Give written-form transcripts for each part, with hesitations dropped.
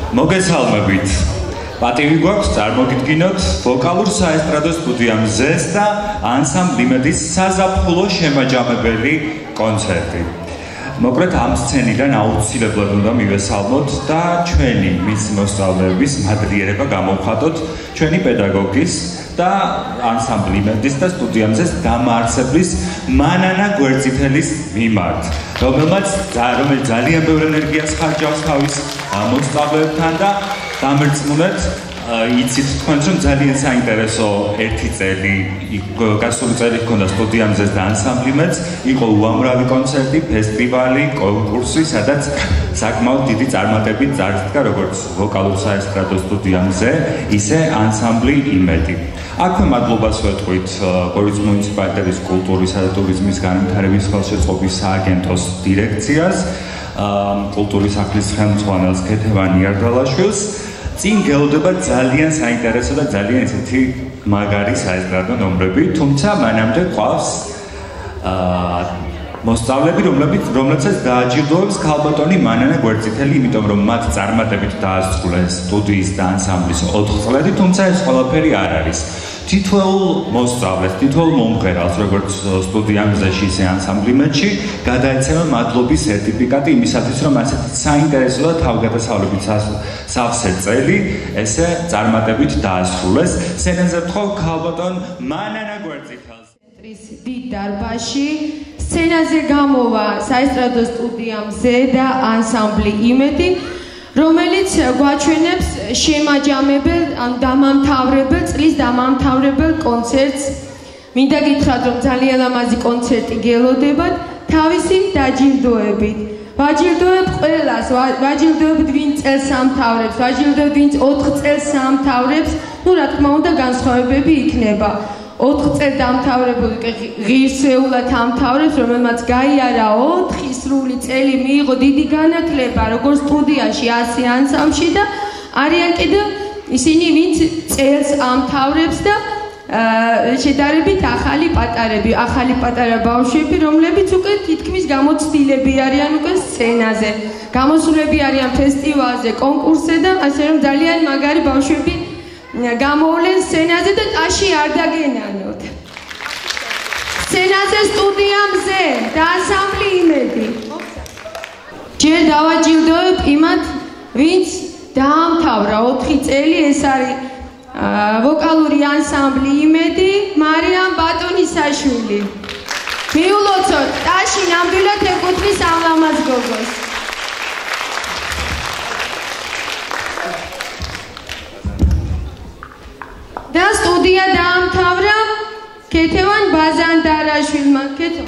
მოგესალმებით. პატივი გვაქვს წარმოგიდგინოთ ვოკალურ საესტრადო სტუდიამზეს და ანსამბლ იმედის საზაფხულო შემაჯამებელი კონცერტი. მოკლედ ამ სცენიდან აუცილებლად უნდა მივესალმოთ და ჩვენი მის მოსწავლეების მადლიერება გამოვხატოთ ჩვენი პედაგოგის და ანსამბლ იმედის და სტუდიამზეს დამაარსებლის მანანა გვერდწითელის მიმართ, რომელიც ძალიან ბევრ ენერგიას ხარჯავს თავის მოსწავლეებთან და დამერწმუნეთ იცით თქვენ რომ ძალიან საინტერესო ერთი წელი გასული წელი ჰქონდა სტუდიამზეს და ანსამბლ იმედს, იყო უამრავი კონცერტი, ფესტივალი, კონკურსი, სადაც საკმაოდ დიდი წარმატებით წარსდგა როგორც ვოკალურ საესტრადო სტუდიამზე, ისე ანსამბლი იმედი. აქვე მადლობას ვეთქვით გორის მუნიციპალიტეტის კულტურისა და ტურიზმის განვითარების ხელშეწყობის სააგენტოს დირექციას, კულტურის სახლის ხელმძღვანელს ქეთევან იარდალაშვილს. წინ გელოდება ძალიან საინტერესო და ძალიან ისეთი მაგარი საესტრადო ნომრები, თუმცა მანამდე ყავს მოსწავლეები, რომლებსაც დააჯილდოებს ქალბატონი მანანა გვერდწითელი, იმიტომ რომ მათ წარმატებით დაასრულეს სტუდიის და ანსამბლის 4 წლები, თუმცა ეს ყველაფერი არ არის. თითოეულ მოსწავლეს, თითოეულ მომღერალს, როგორც სტუდიამზეში, ისე ანსამბლ იმედში, გადაეცემა მადლობის სერტიფიკატი იმისათვის, რომ ასეთი საინტერესო და თავგადასავლებით სავსე წელი ესე წარმატებით დაასრულეს. სცენაზე ვთხოვ ქალბატონ მანანა გვერდწითელს. დიდ დარბაზში სცენაზე გამოვა საესტრადო სტუდიამზე და ანსამბლი იმედი, რომელიც გვაჩვენებს შემაჯამებელ დამამთავრებელ წლის დამამთავრებელ კონცერტს. მინდა გითხრათ, რომ ძალიან ლამაზი კონცერტი გელოდებათ თავისი დაჯილდოებით. ვაჯილდოებ ყველას, ვაჯილდოებ ვინც წელს ამთავრებს, ვაჯილდოებ ვინც 4 წელს ამთავრებს, ну რა თქმა უნდა განსხვავებები იქნება. 4 წელს დამთავრებული ღირსეულად ამთავრებს, რომელმაც გაიარა 4 სრული წელი, მიიღო დიდი განათლება, როგორც სტუდიაში, ასე ანსამბლში და არიან კიდევ ისინი, ვინც წელს ამთავრებს და შედარებით ახალი პატარა ბავშვები, რომლებიც უკვე თითქმის გამოცდილები არიან უკვე სცენაზე, გამოსულები არიან ფესტივალზე, კონკურსზე და ასე რომ ძალიან მაგარი ბავშვები გამოვლენ სცენაზე და ტაში არ დაგენანოთ. სცენაზე სტუდიამზე და ანსამბლი იმედი. ჯერ დავაჯილდოებ იმათ, ვინც დაამთავრა 4 წელი, ეს არის ვოკალური ანსამბლი იმედი, მარიამ ბატონისაშვილი. მიულოცოთ, ტაში ნამდვილად ეკუთვნის ამ ლამაზ გოგოს. და სტუდია დაამთავრა ქეთევან ბაზანდარაშვილმა. ქეთო.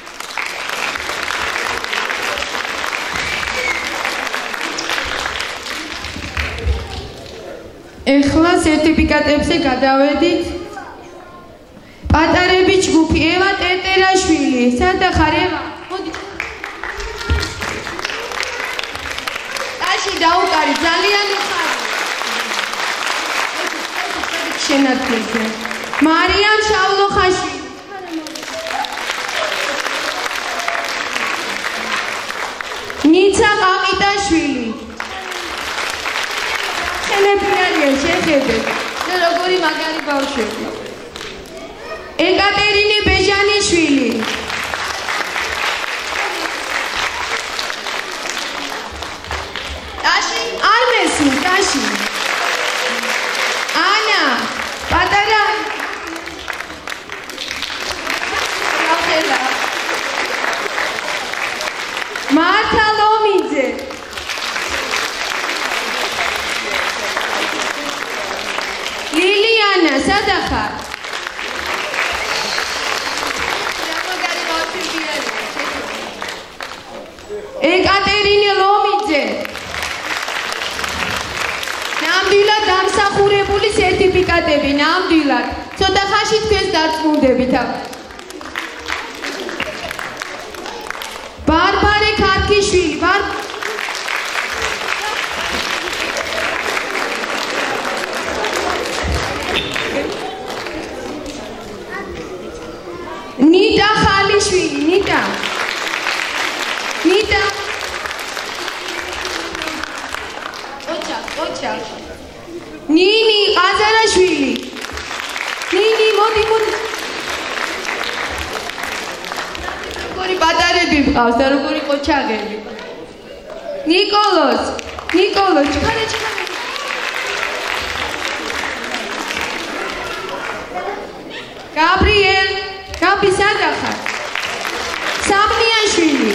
ეხლა სერტიფიკატებზე გადავედით. პატარები ჯგუფი ევა ტერტერაშვილი. სადა ხარ ევა? მოდი. ტაში დაუკარი, ძალიან უხარ. შენათლებზე. მარიამ შავლოხაშვილი. ნიცა ყაყიტაშვილი. ხელებიანია შეხედეთ. და როგორი მაგარი ბავშვები. ეკატერინე ბეჟანიშვილი. ტაში არ მესმის, ტაში. ანა პატარა მართა ლომიძე. ლილიანა სადახარ? ეკატერინე ლომიძე. ნამდვილად დამსახურებული სერტიფიკატები, ნამდვილად. ცოტა ხანში თქვენს დარწმუნდებით. ბარბარე ქარქიშვილი, ნიტა ხალიშვილი, ნიტა. ნიტა. ოჩა. ყავს და როგორ იყო ჩაღები. ნიკოლოს, ჩქარა. გაბრიელ, გაბი სად ახარ? სამნიაშვილი.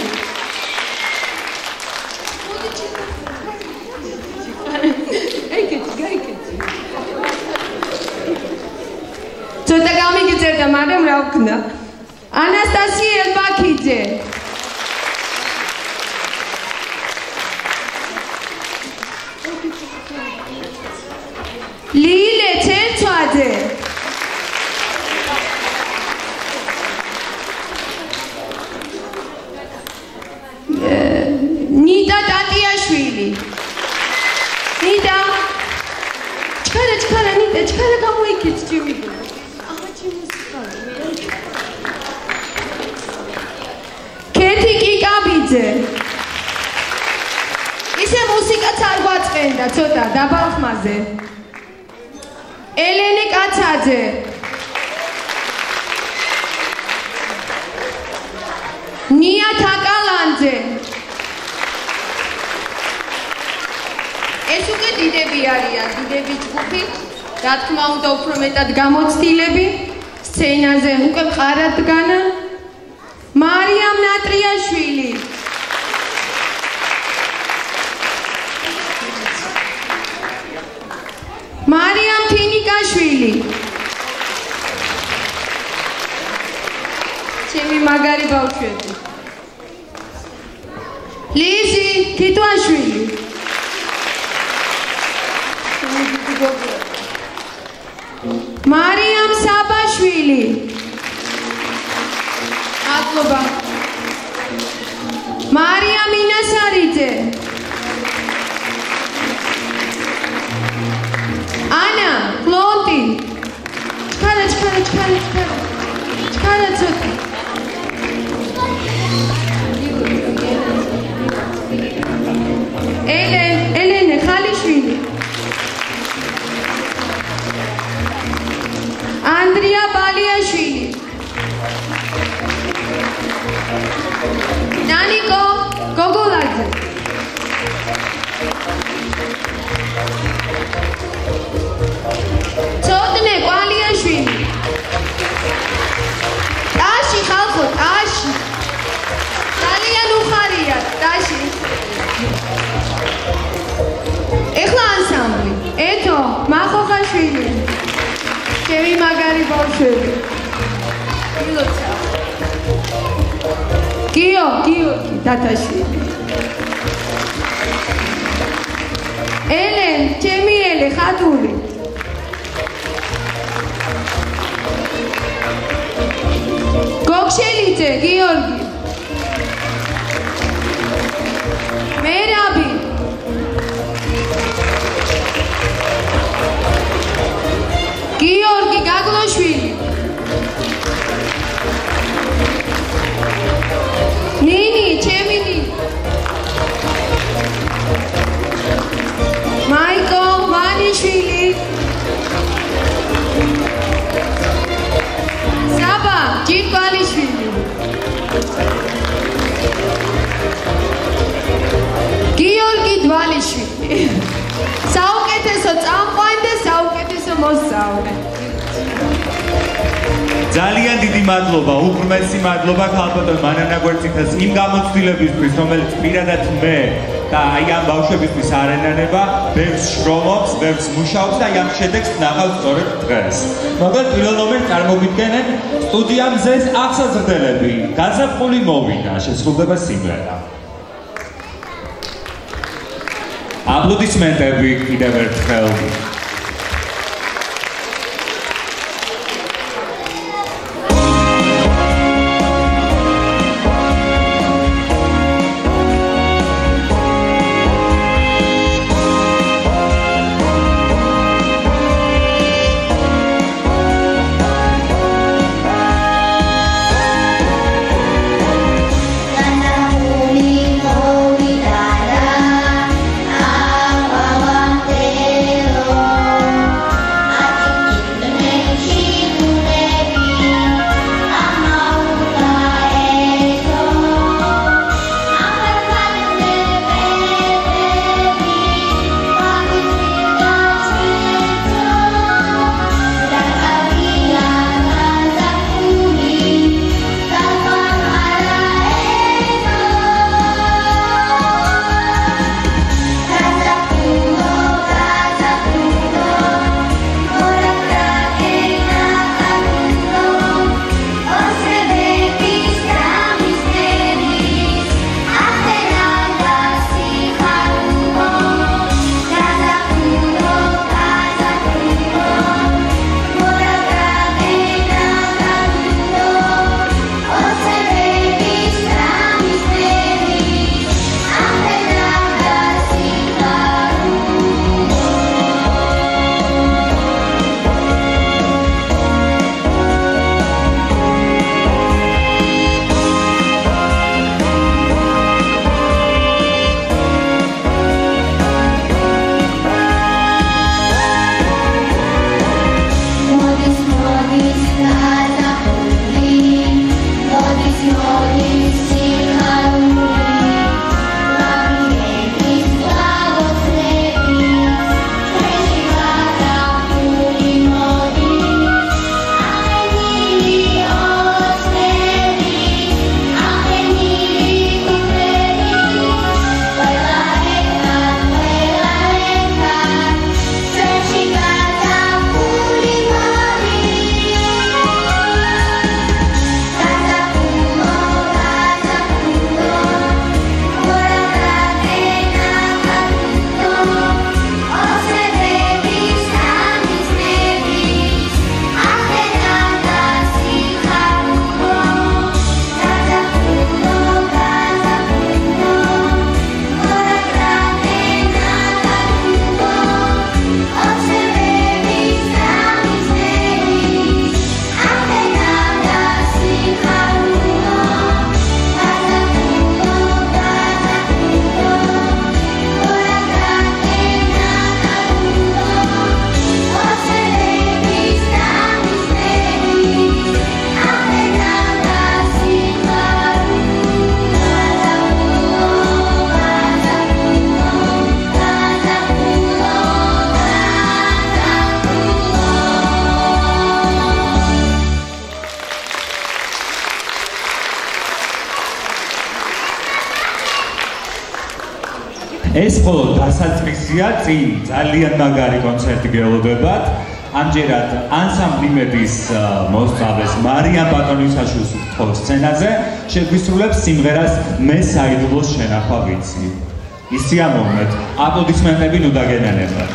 ცოტა გამიგიწერდა, მაგრამ რა ვქნა? ანასტასია ელბაქიძე. ლილე ცერცვაძე. ნიტა ტატიაშვილი. ნიტა. ჩქარა, ნიტა, ჩქარა გამოიქეც ჩემი. აჰა, ჩემი. კეთი კიკაბიძე. ისე მუსიკაც არ გვაწყენდა, ცოტა დაბალ ხმაზე. ელენე კაცაძე. ნია თაკალანძე. ეს უკვე დიდები არიან, დიდები ჯგუფი. რა თქმა უნდა, უფრო მეტად გამოცდილები. სცენაზე უკვე მყარად დგანა. მარიამ ნატრიაშვილი. მარიამ თინიკაშვილი. ჩემი მაგარი ბავშვები. ლიზი თიტუაშვილი. მარიამ საბაშვილი. მადლობა. მარიამ ინასარიძე. ანა კლონტი. ჩქარა ცოტა. ელენე ხალიშვილი. ანდრია ბალიაშვილი. ნანიკო გოგოლაძე. ცოტნე ყვალიაშვილი. ტაში ხალხო, ტაში. ძალიან უხარია ტაში. ეხლა ანსამბლი. ეთო მახოხაშვილი. ჩემი მაგარი ბავშვები. გიორგი დათაშვილი. ელენ, ჩემი ელე ხატული. გოგშელიძე გიორგი. მერაბი. გიორგი გაგლოშვილი. ნინი, ჩემი ნინი. მაიკო მანიშვილი. საბა ჯირკვალიშვილი. გიორგი დვალიშვილი. საუკეთესო წამყვანი და საუკეთესო მოსწავლე. ძალიან დიდი მადლობა, უღრმესი მადლობა ქალბატონ მანანა გვერდცითას იმ გამოცდილებისთვის, რომელიც პირადად მე და აი ამ ბავშვებისთვის არ ენანება, ბევრს შრომობს, ბევრს მუშაობს და აი ამ შედეგს ნახავთ სწორედ დღეს. მაგრამ პირველ მომენტს წარმოგიდგენენ სტუდია მზეს აღსაზრდელები, გაზაფხული მოვიდა, შესრულდება სიმღერა. აპლოდისმენტები კიდევ ერთხელ. Oh ეს მხოლოდ დასაწყისია, წინ ძალიან მაგარი კონცერტი გელოდებათ. ამჯერად ანსამბლი იმედის მოსწავლეს მარიამ ბატონისაშვილს თხოვს სცენაზე, შეგვისრულებს სიმღერას მე საიდუმლოს შენახვა ვიცი. ისიამოვნეთ, აპლოდისმენტები ნუ დაგენანებათ.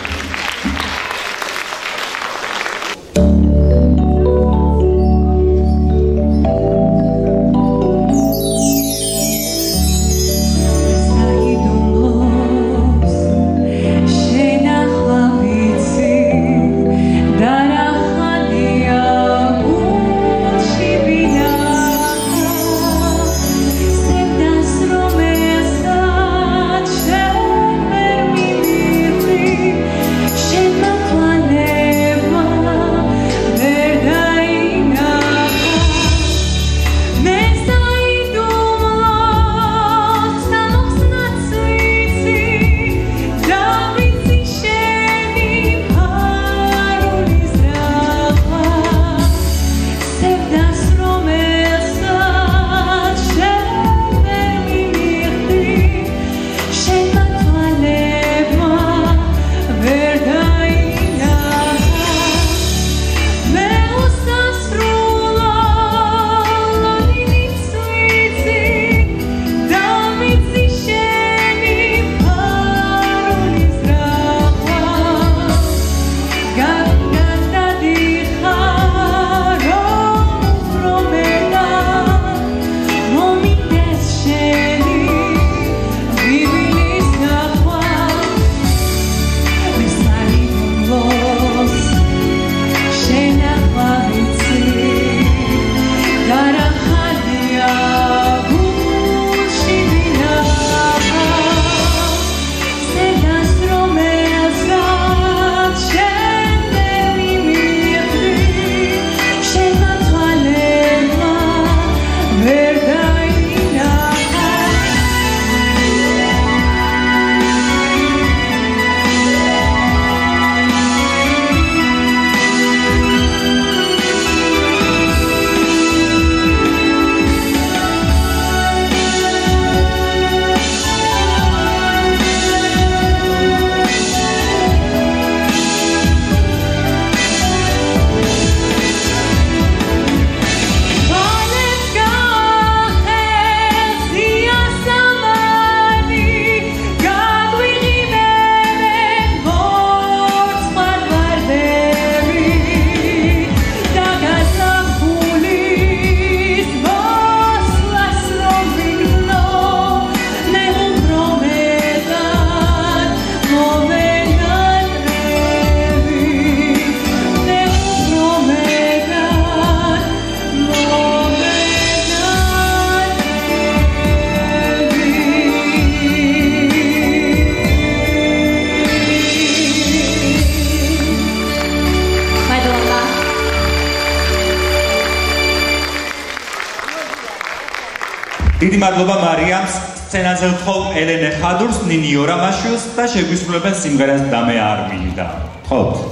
დიდი მადლობა მარიამს, სცენაზე ვთხოვ ელენე ხადურს, ნინი ორამაშვილს და შეგვისრულებენ სიმღერას და მე არ მინდა. ვთხოვთ.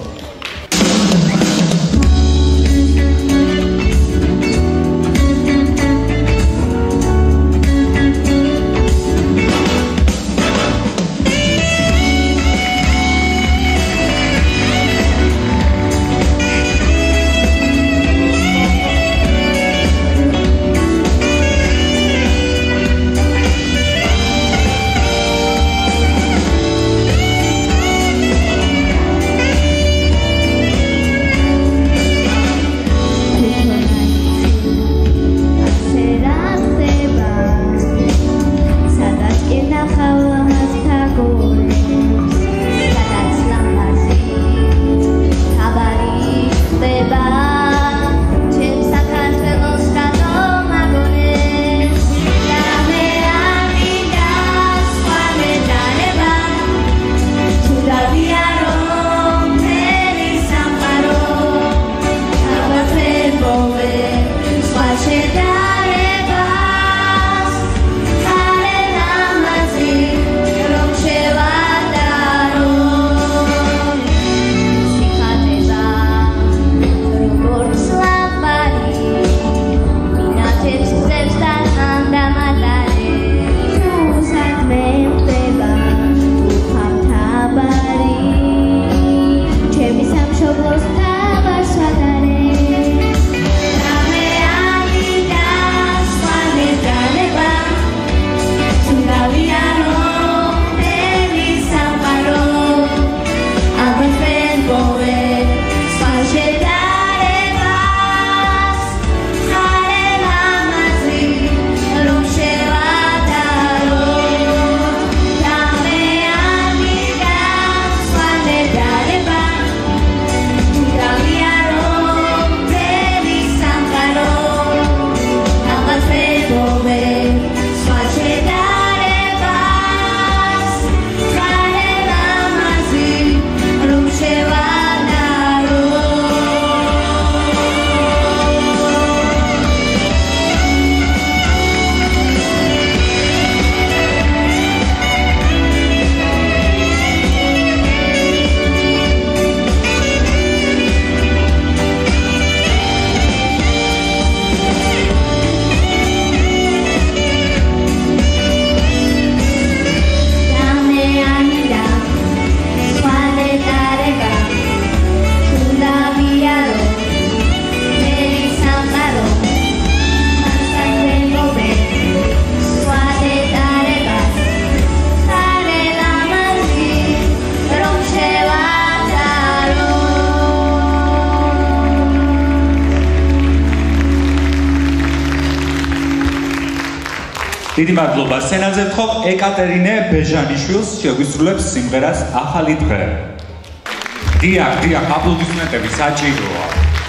დიდი მადლობა. სცენაზე ვთხოვ ეკატერინე ბეჟანიშვილს, შეგვისრულებს სიმღერას ახალი დღე. დიახ, აპლოდისმენტები საჭიროა.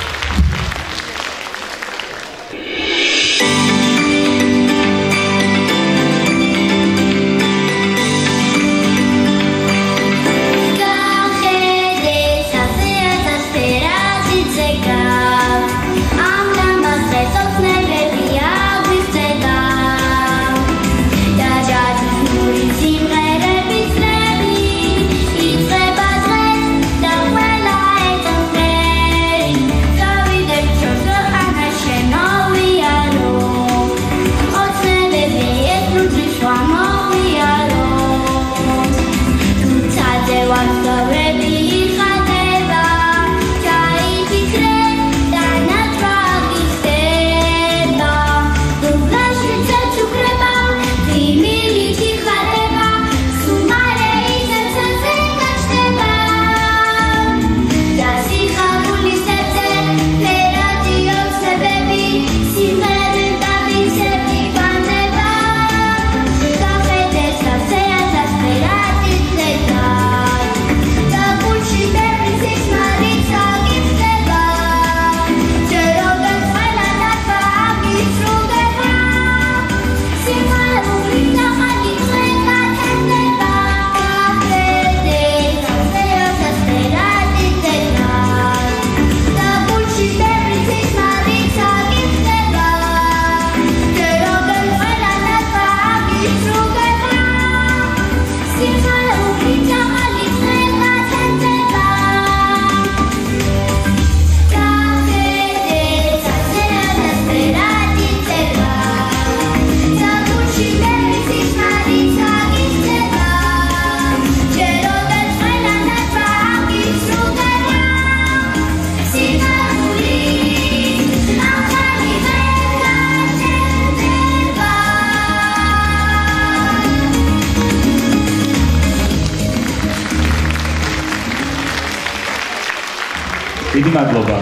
დიდი მადლობა.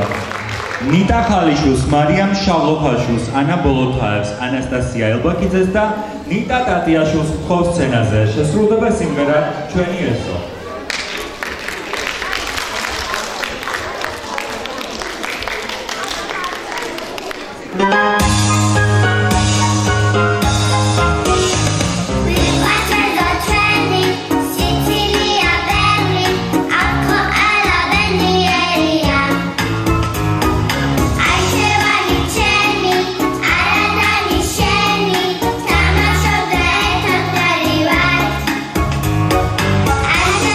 ნიტა ხალიშვილს, მარიამ შავლოფაშვილს, ანა ბოლოთაევს, ანასტასია ელბაქიძეს და ნიტა ტატიაშვილს ვთხოვ სცენაზე. შესრულდება სიმღერა ჩვენი ეზო. I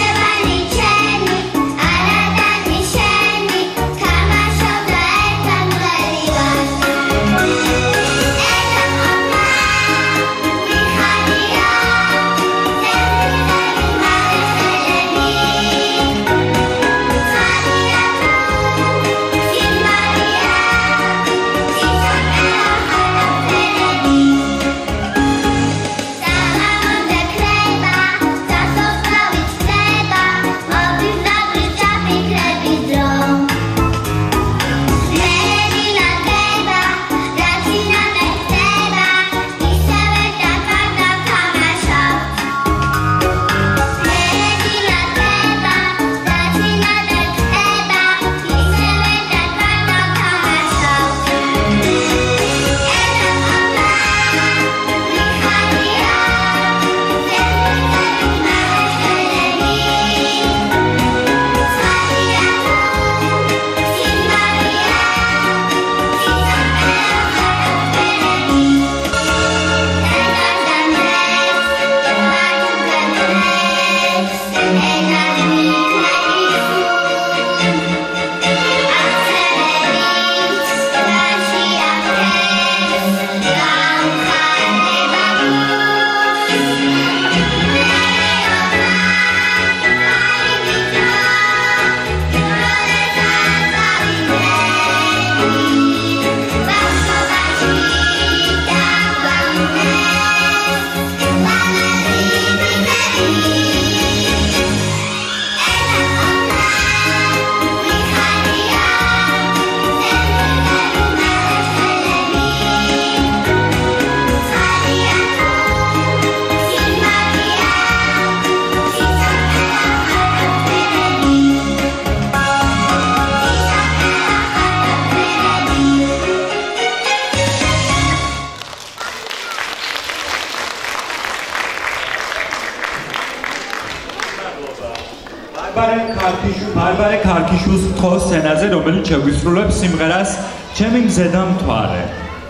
ბარბარე ქარქიშვილს თქო სცენაზე, რომელიც შეგვისრულებს სიმღერას ჩემი მზედა მთვარე.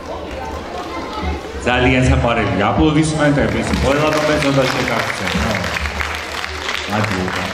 ძალიან საყვარელი აპლოდისმენტები, ყველა მომენტს უნდა შეგახსენ. მადლობა.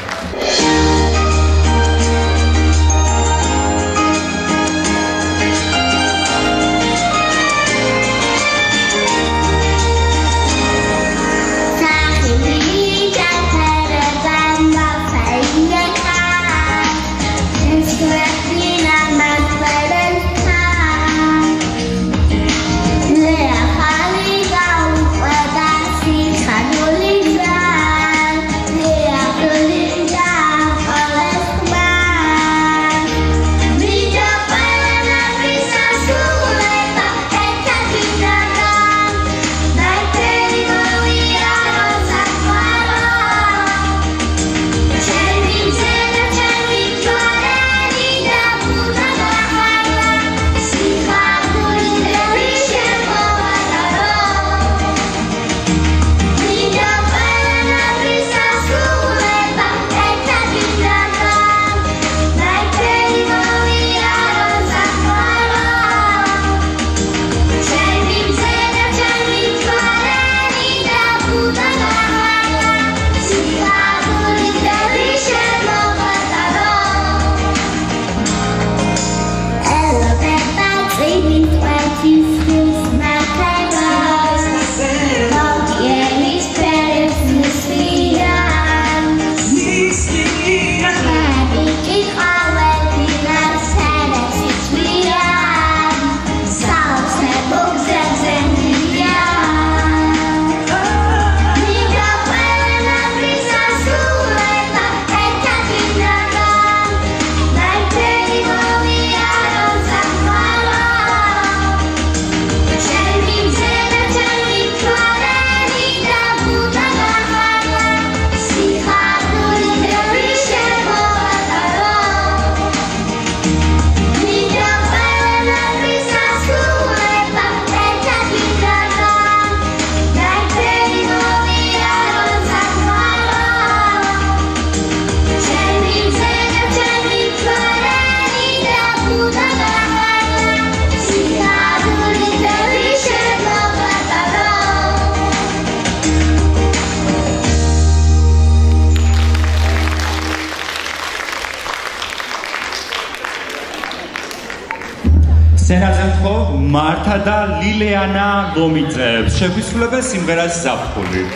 სცენაზე ხო მართა და ლილიანა გომიწევს შეგვისრულებენ სიმღერას ზაფხული.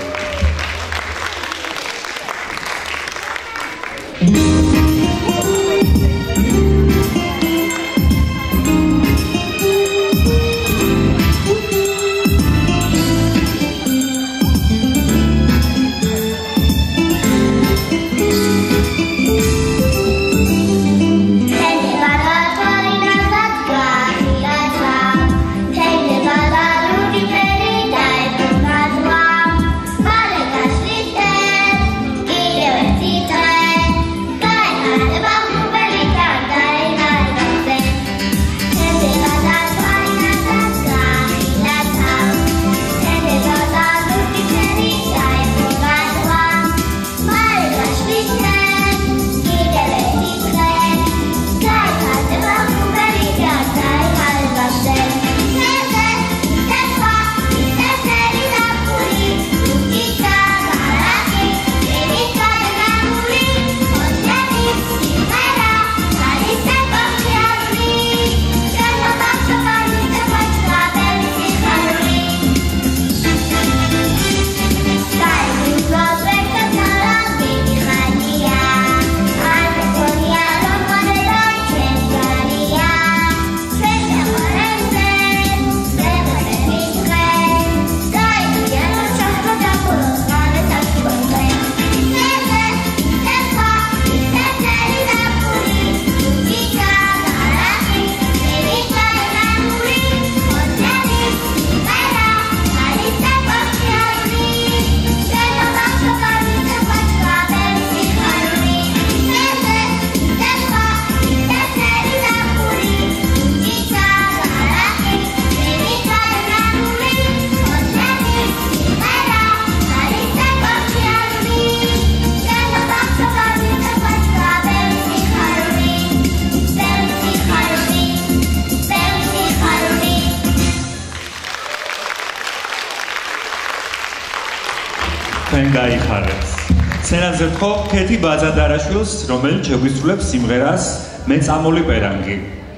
თქვენ გაიხარეთ. სცენაზე თხოვ ქეთი ბაძადარაშვილს, რომელიც შეგვისრულებს სიმღერას მეწამული პერანგი.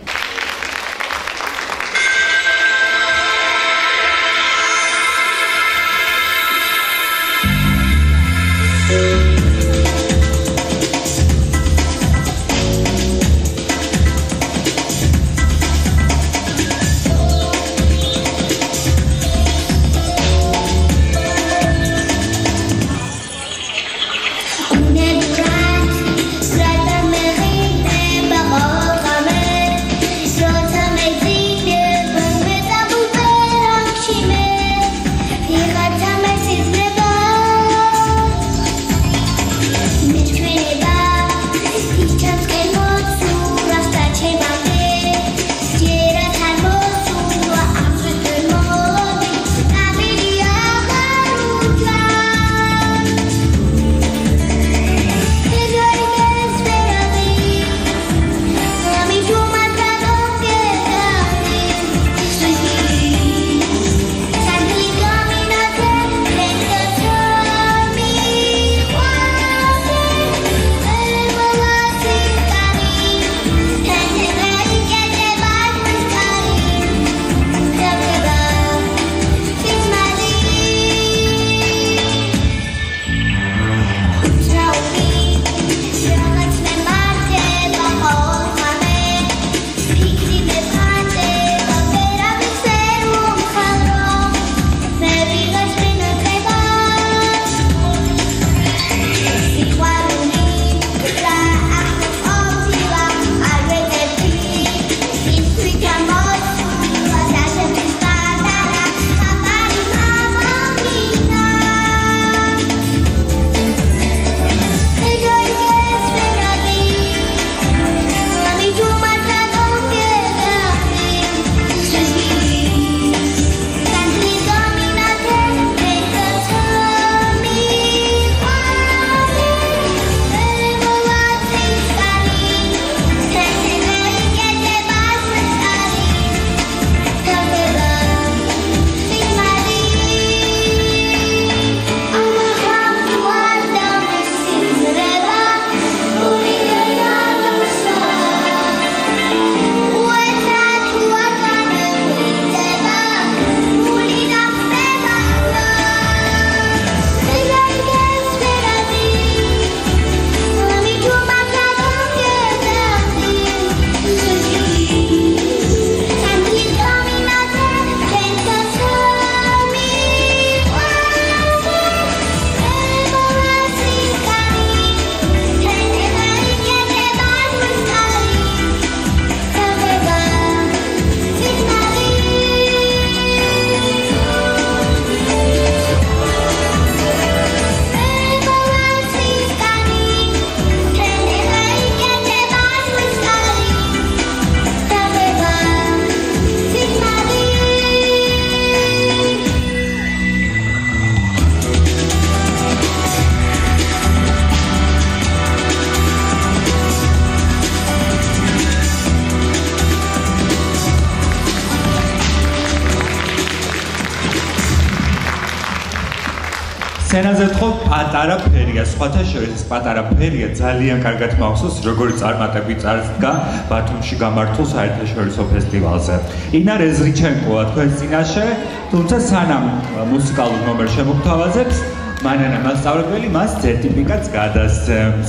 სცენაზე თხოვ პატარა ფერია, სხვათა შორის პატარა ფერია ძალიან კარგად მახსოვს, როგორი წარმატებით წარსდგა ბათუმში გამართულ საერთაშორისო ფესტივალზე. ინა რეზრიჩენკოა თქვენს წინაშე, თუმცა სანამ მუსიკალურ ნომერს შემოგთავაზებს, მანანა მასწავლებელი მას სერტიფიკატს გადასცემს.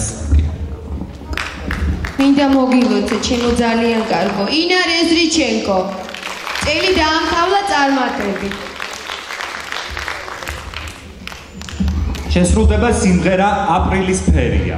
მინდა მოგილოცეთ, ჩემო ძალიან კარგო. ინა რეზრიჩენკო. წელი დაამთავრა წარმატებით. შესრულდება სიმღერა აპრილის ფერია.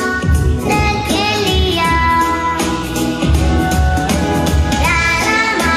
La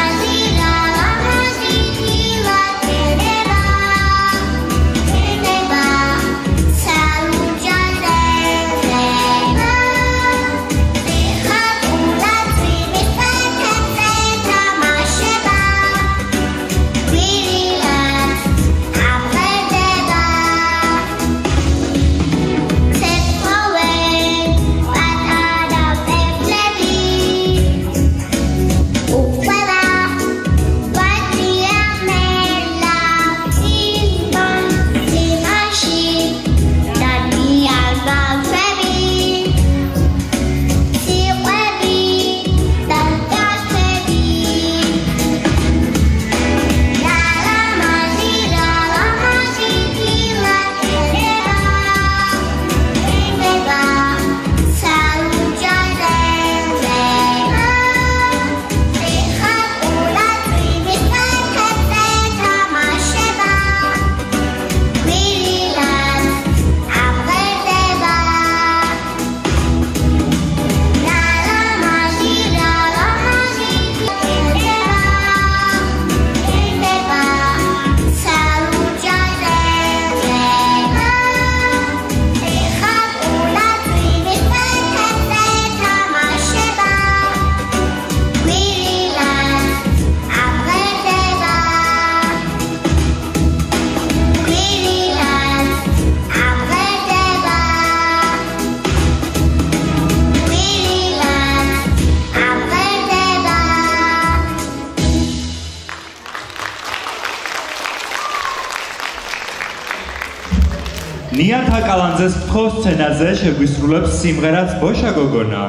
ნიათა კალანძეს ფხო სცენაზე შეგვისრულებს სიმღერაც ბოშა გოგონა.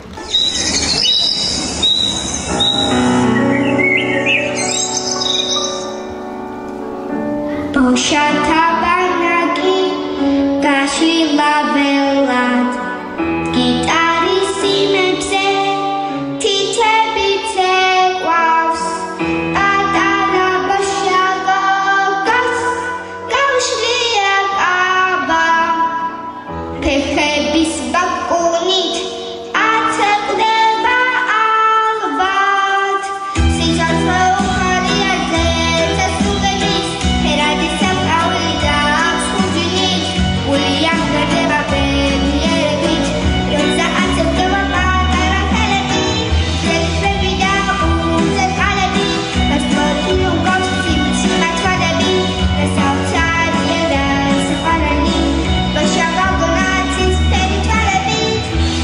ბოშა თაბანაკი გაშლილა ველად გიტარის სიმებზე თითები ცეკვავს პატარა ბოშა გოგოს გავშლია კაბა ფეხების ბაკუნით აცეკვდება ალბათ სიცოცხლე უხარია ძეცესუღების ფერადი სამყაური და ხუჯინით გულია მგრძნება ბედნიერებით როცა აცეკვდება პატარა ხელები ძეცები და უძეყალები მასპორტი უგავს სიმციმათვალები და საოცარია და საყვარელი ბოშა გოგონა ცისფერი თვალებით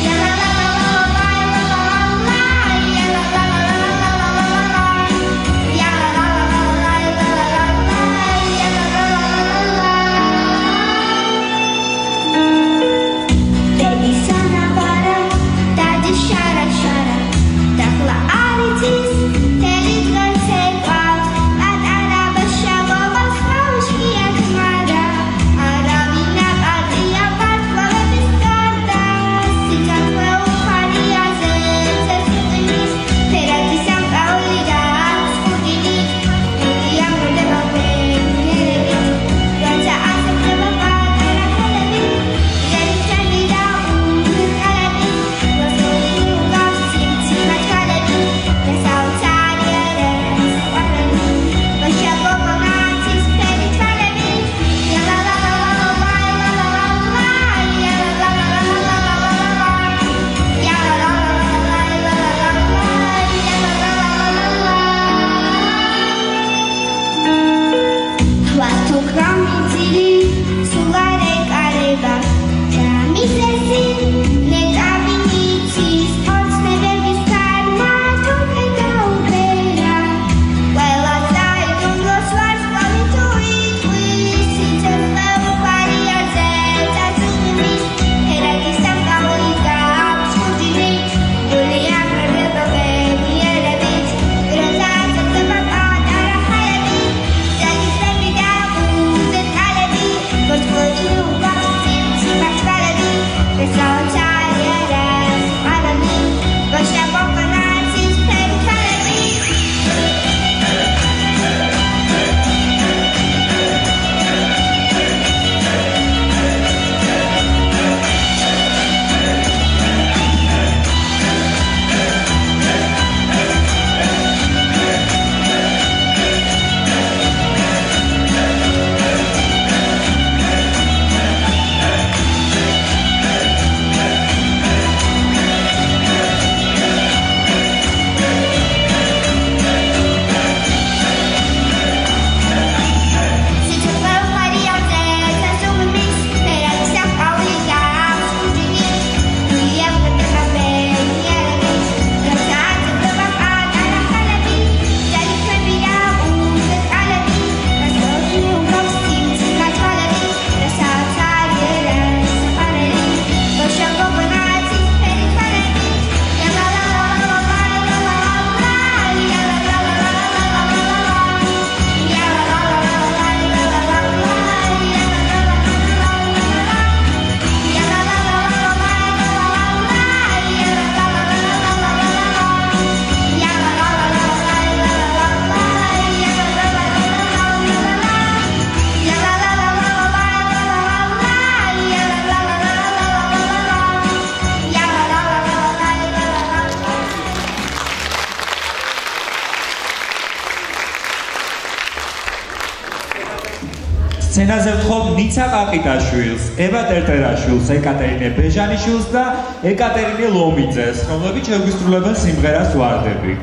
სცენაზე ვთხოვ ნიცა ყაყიდაშვილს, ევა ტერტერაშვილს, ეკატერინე ბეჟანიშვილს და ეკატერინე ლომიძეს, რომლებიც შეგვისრულებენ სიმღერას ვარდები.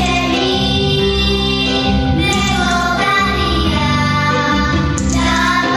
Da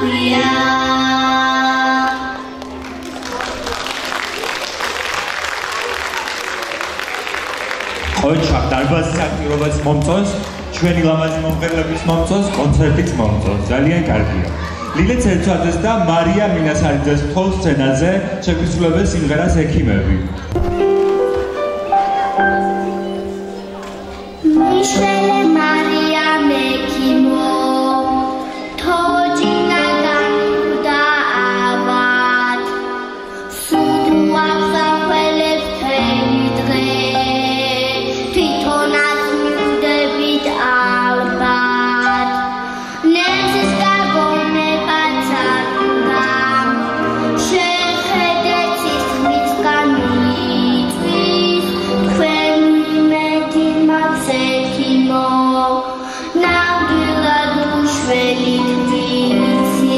ქვია ოჩა დარბაზის აქტივობას მომწონს, ჩვენი ლამაზი მომღერლების მომწონს, კონცერტიც მომწონს. ძალიან კარგია. ლილეთ ერწვაძეს და მარია მინასარიძეს თვალს სცენაზე შეგვისრულებენ სიმღერას ექიმები. მიშელე მარია მექიმო თოჯინა გამუდა ავად სუდრუ აღსახველებს თელი დღე თვითონაც მივდებით ალბათ ნეცის გაგონებაც არგამ შეხედეთ სისხლისგან მიწვის თქვენ იმედი მაქვს ექიმო ნამდვილად უშველი გვიცი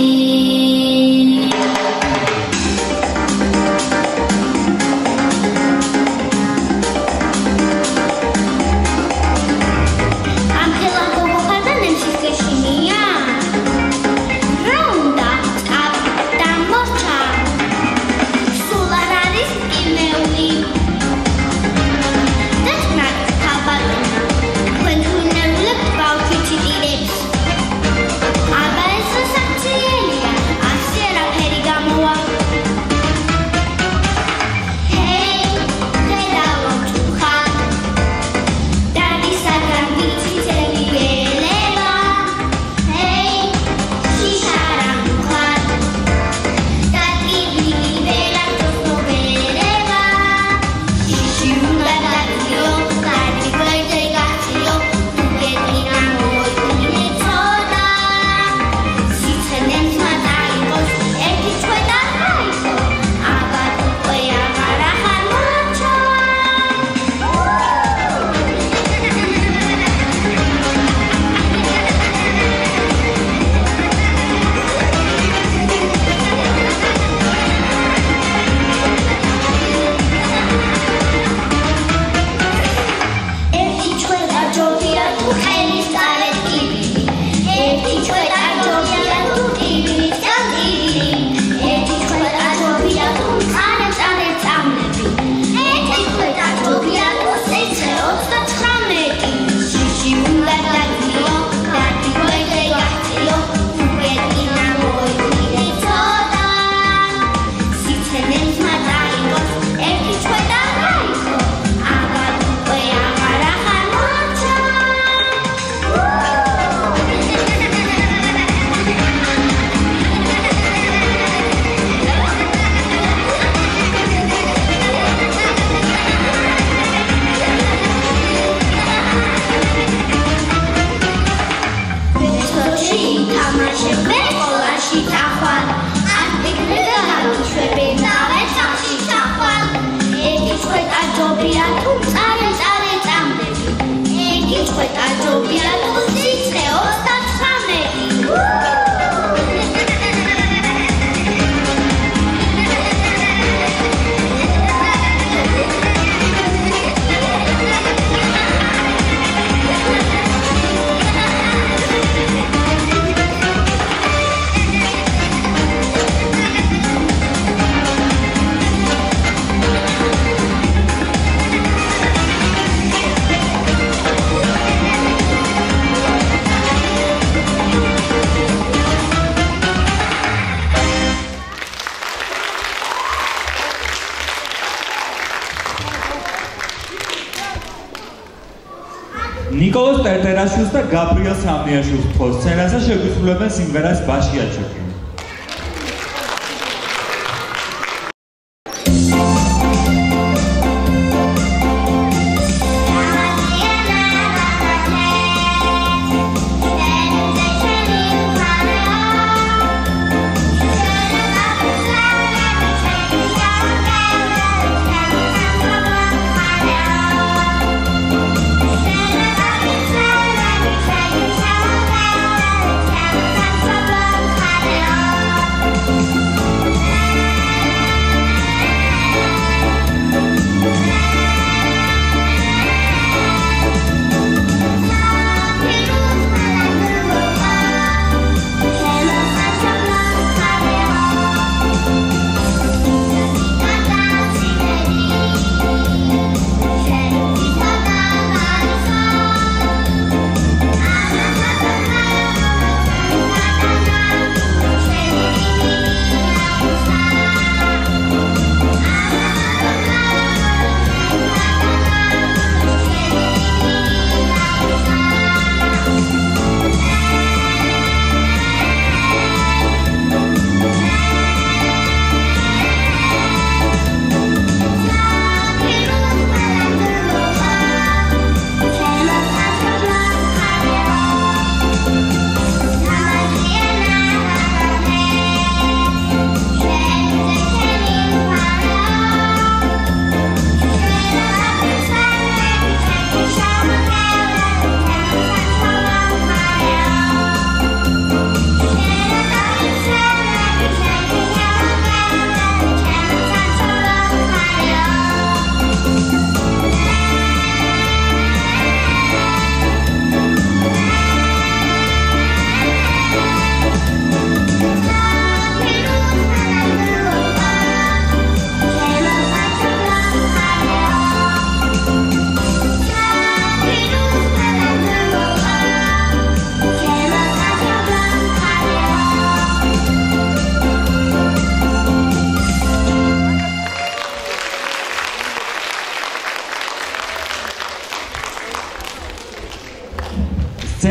ნიკოლოზ ტერტერაშვილს და გაბრიელ სამნიაშვილს თვალს სცენაზე შეგვისრულებენ სიმღერას ბაშია ჩუქი. Yeah.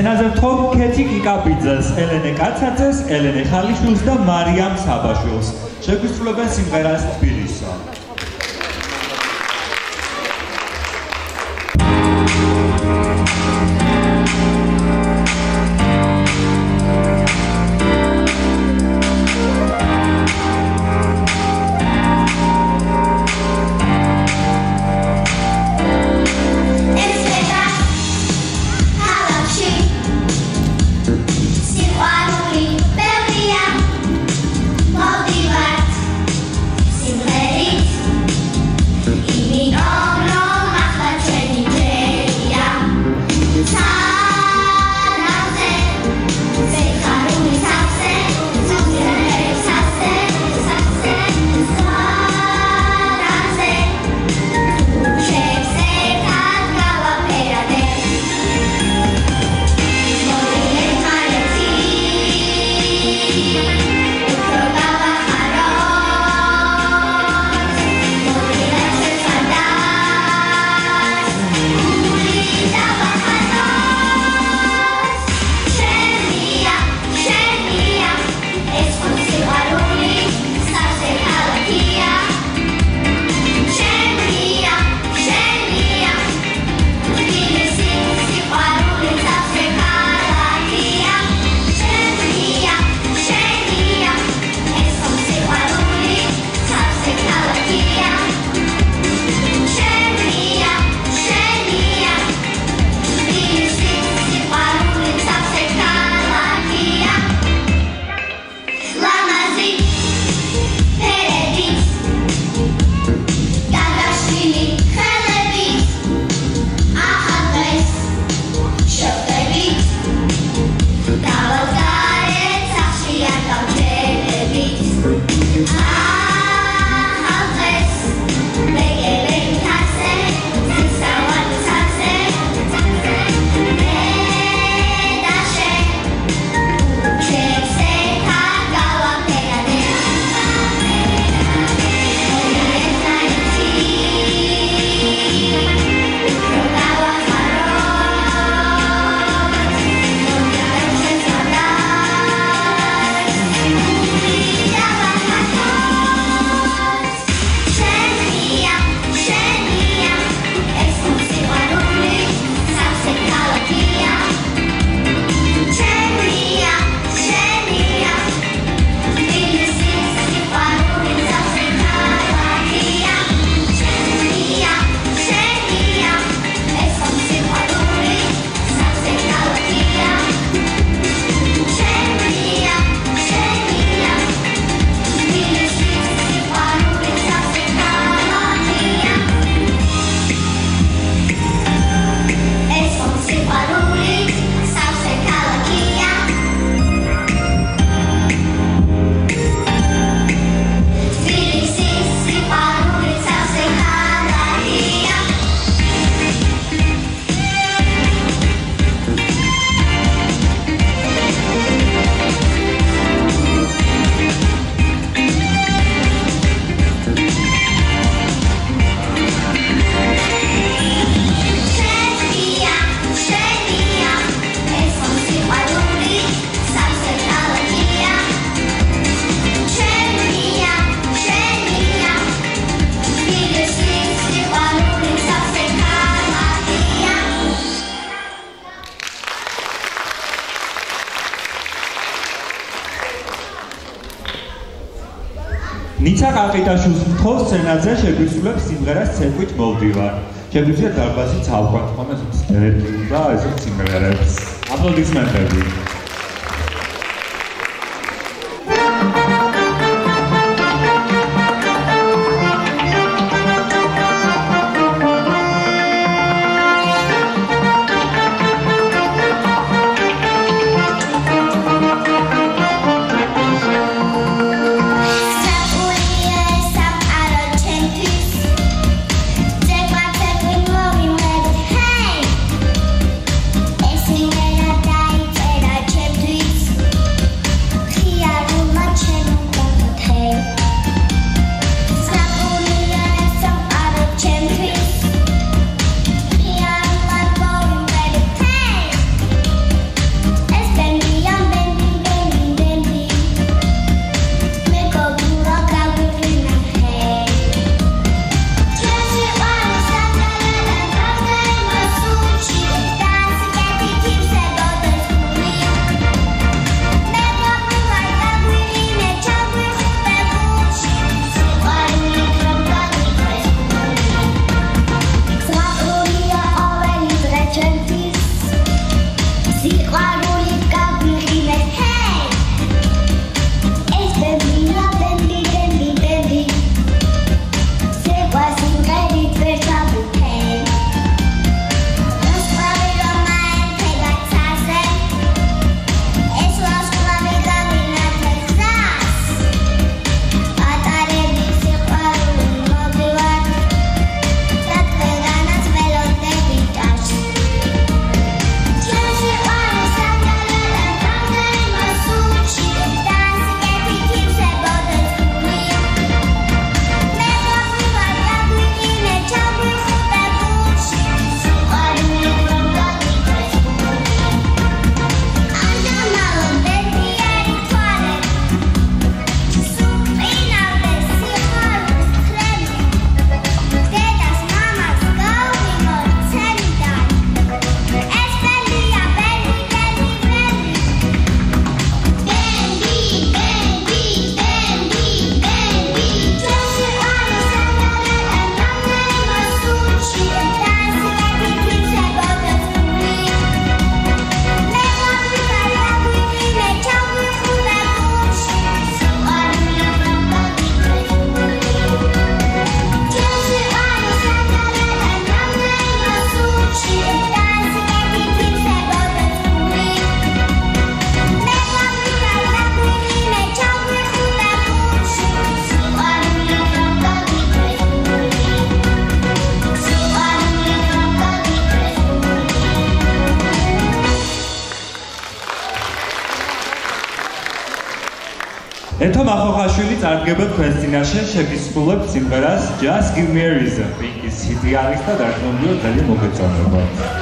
სცენაზე ვთხოვ ქეთი კიკაბიძეს, ელენე კაცაძეს, ელენე ხალიშვილს და მარიამ საბაშვილს. შეგვისრულებენ სიმღერას თბილისო. ნიცა ყაყიდაშვილს მთხოვ სცენაზე შეგვისრულებს სიმღერას ცეკვით მოვდივარ. შეგვიძლია დარბაზით ავყვათ ხოლმე სტერეოტიპი და ესეთ სიმღერებს. აპლოდისმენტები. Hey! ეთო მახოხაშვილი წარდგება თქვენს წინაშე შეგისრულებთ სიმღერას Just Give Me a Reason. პინკის ჰიტი არის და დარწმუნებულად ძალიან მოგეწონება.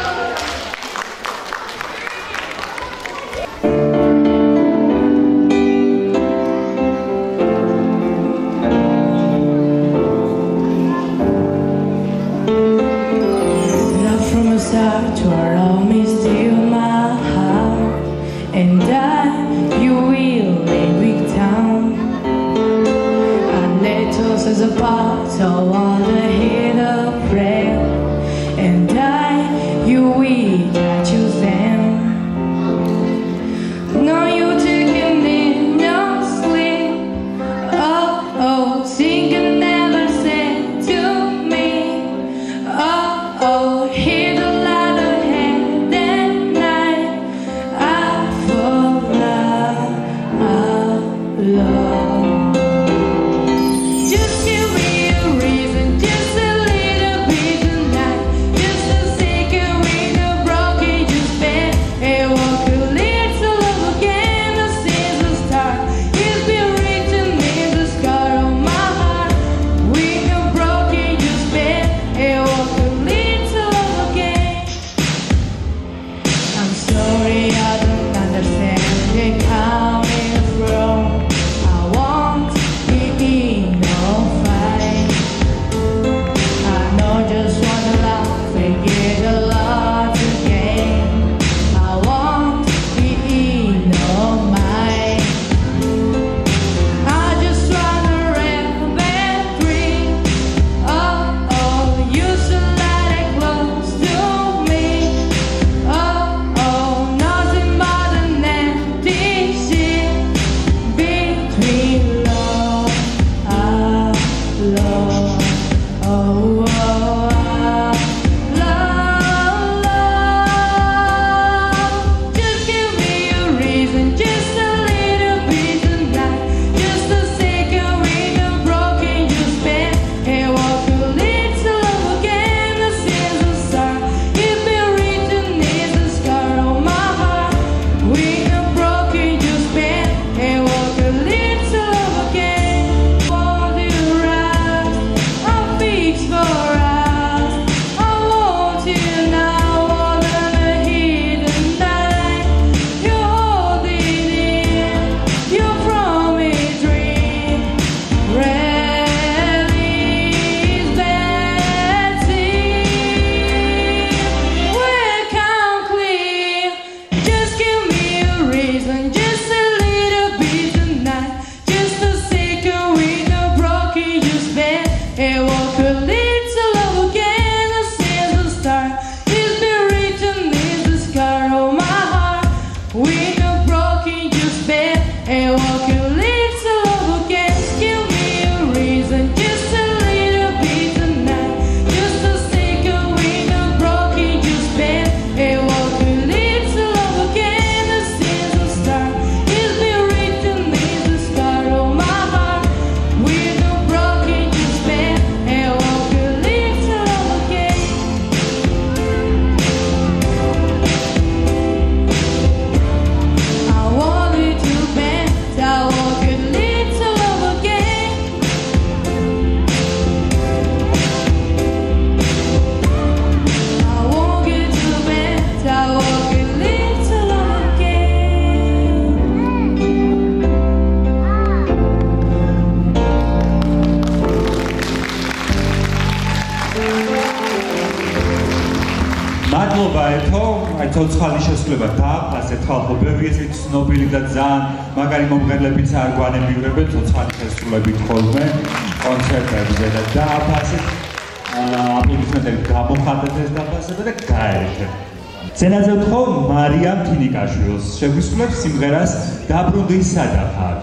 ცოცხალი შესრულება დააფასეთ ხალხო, ბევრი ესეთი ცნობილი და ძალიან მაგარი მომღერლებიც არ გვანებიურებენ ცოცხალი შესრულებით ხოლმე კონცერტებზე და დააფასეთ აპლოდისმენტები გამოხატეთ ეს დაფასება და გაერჩეთ. სცენაზე ვთხოვ მარიამ თინიკაშვილს შეგვისრულებს სიმღერას დაბრუნდი სადაფარ.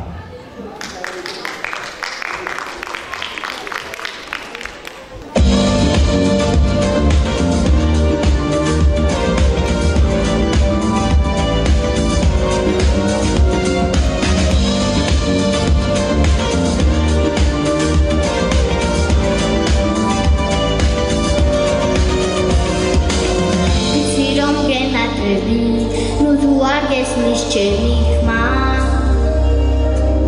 Nu tu ar gesmiș ce mihma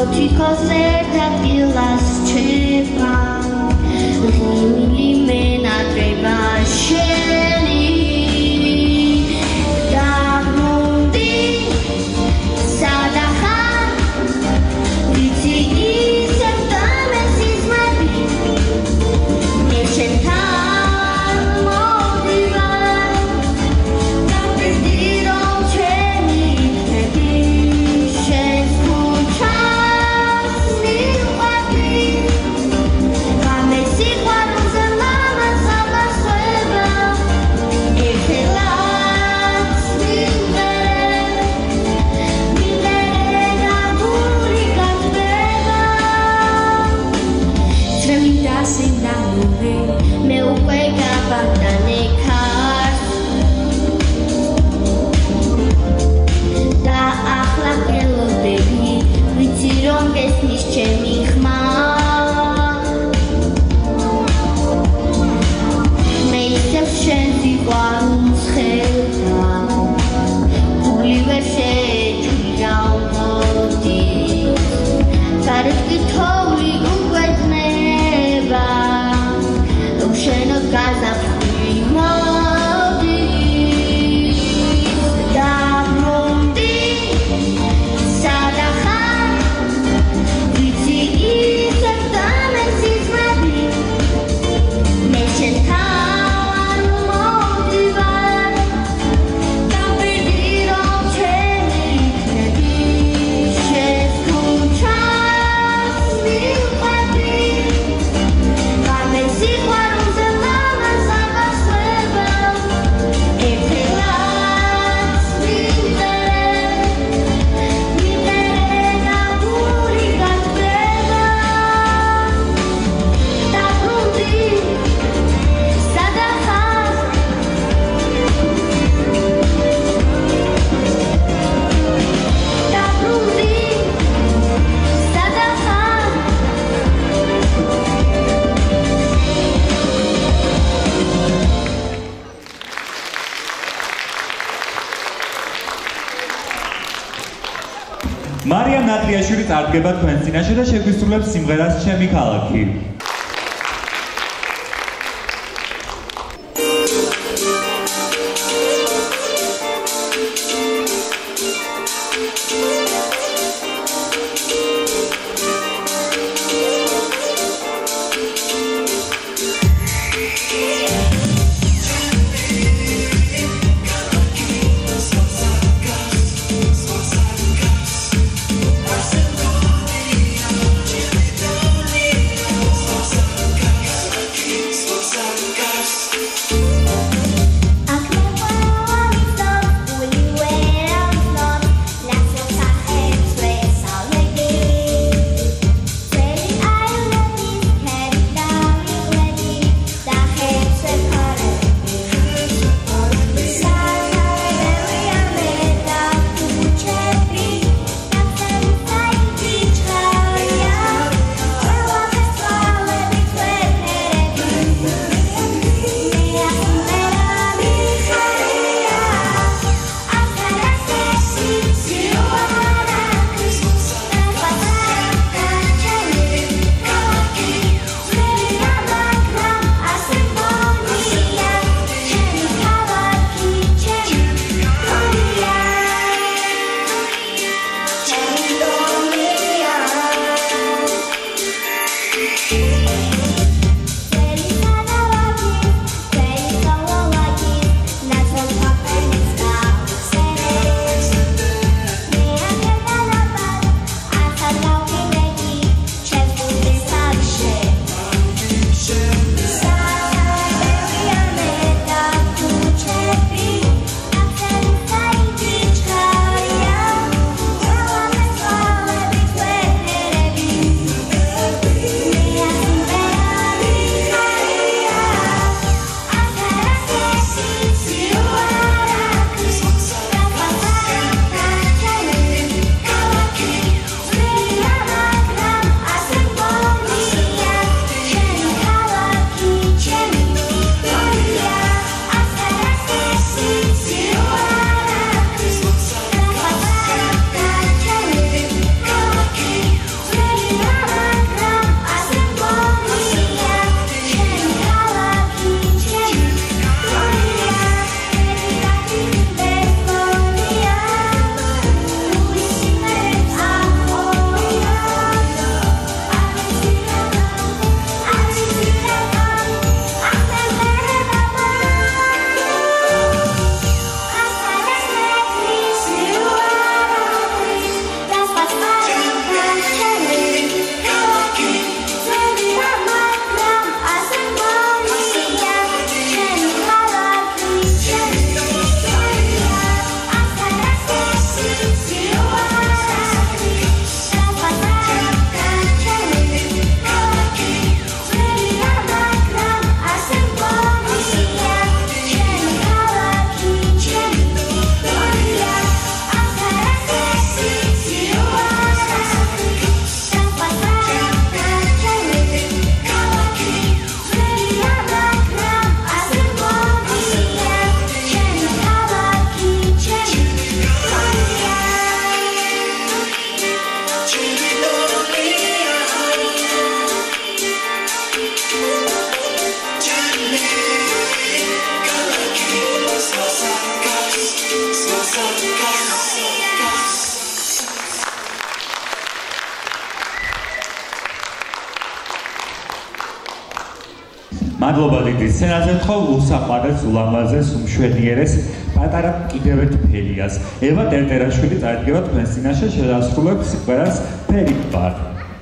თვითონ ერთად გილას ჩება ღიმილი მენატრება შენი დაბრუნდი სადახარ ვიცი ისევ დამესიზმები მე შენთან მოდივარ დავბედი რომ ჩემი იქნები შენს ქუჩას მივყვები გამესიყვარულზე მამას ამასვება ერთელაც მიმდერე გაბური გაწდება ძრემი დასინდანური მე უკვე გაბაგდანე ქარს და ახლა გელოდები ვიცი რომ გესმის ჩემი ხმა მე ისევ შენ სიყვარულს ხედა გული ვერ შეჭირა მოდის გარეთ თოვლი უკვე ძნება რომ შენო გაზაფხული მოდის დაბრუნდი სადახარ ვიცი ისევ დამესიზმები მე შენთან მოდივარ დავბედი რომ ჩემი იქნები შენს ქუჩას მივყვები გამესიყვარულზე მამას ამასვება ერთელაც მიმდერე გაბური გაწდება დაბრუნდი სადახარ დაბრუნდი სადახარ მარიამ ნატრიაშვილი წარდგება თქვენს წინაშე და შეგვისრულებს სიმღერას ჩემი ქალაქი. I said, მადლობა დიდი. სცენაზე ვთხოვ უსაყვარლეს, ულამაზეს, უმშვენიერეს, პატარა კიდევ ერთ ფერიას. ევა ტერტერაშვილი წარდგება თქვენს წინაშე, შეასრულებს სიმღერას ფერი ვარ.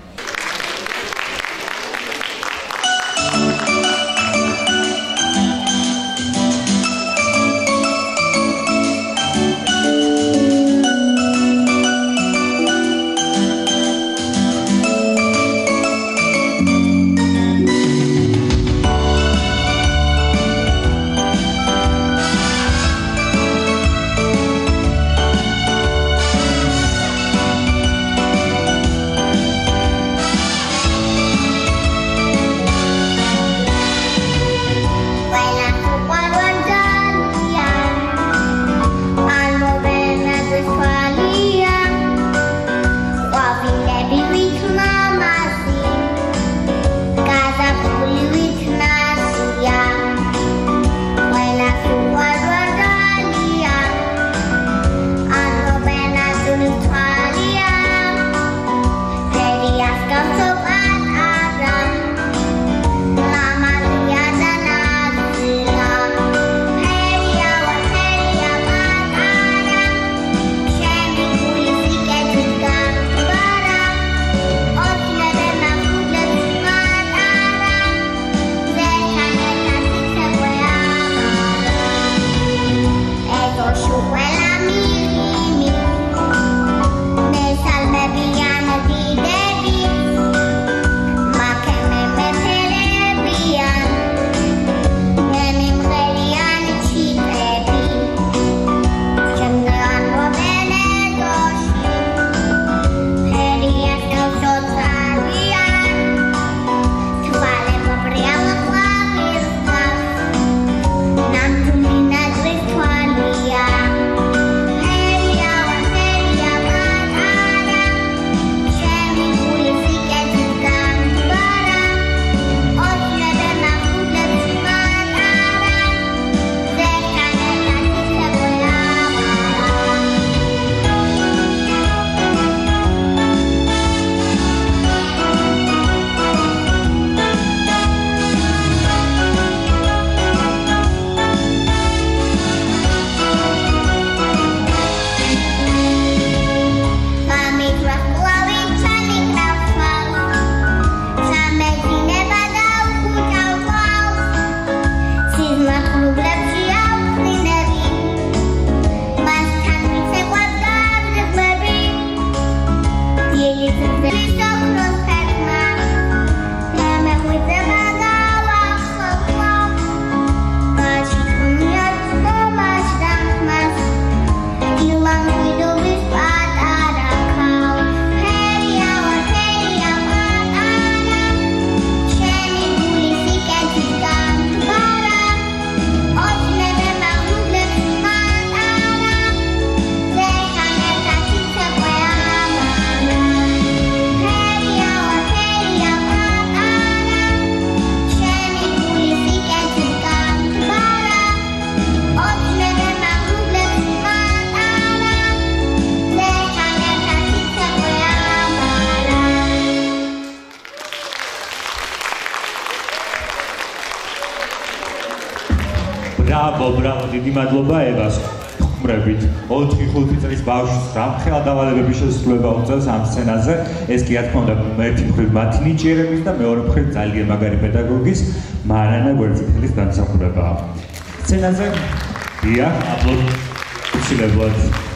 ბრავო, დიდი მადლობა ევას. ხმრებით 4-5 წლის ბავშვს რამხელა დავალებების შესრულება უწევს ამ სცენაზე. ეს კი რა თქმა უნდა ერთი მხრივ მათი ნიჭიერების და მეორე მხრივ ძალიან მაგარი პედაგოგის მარანა გვერდწითელის დამსახურებაა. სცენაზე დიახ, აპლოდისმენტებად.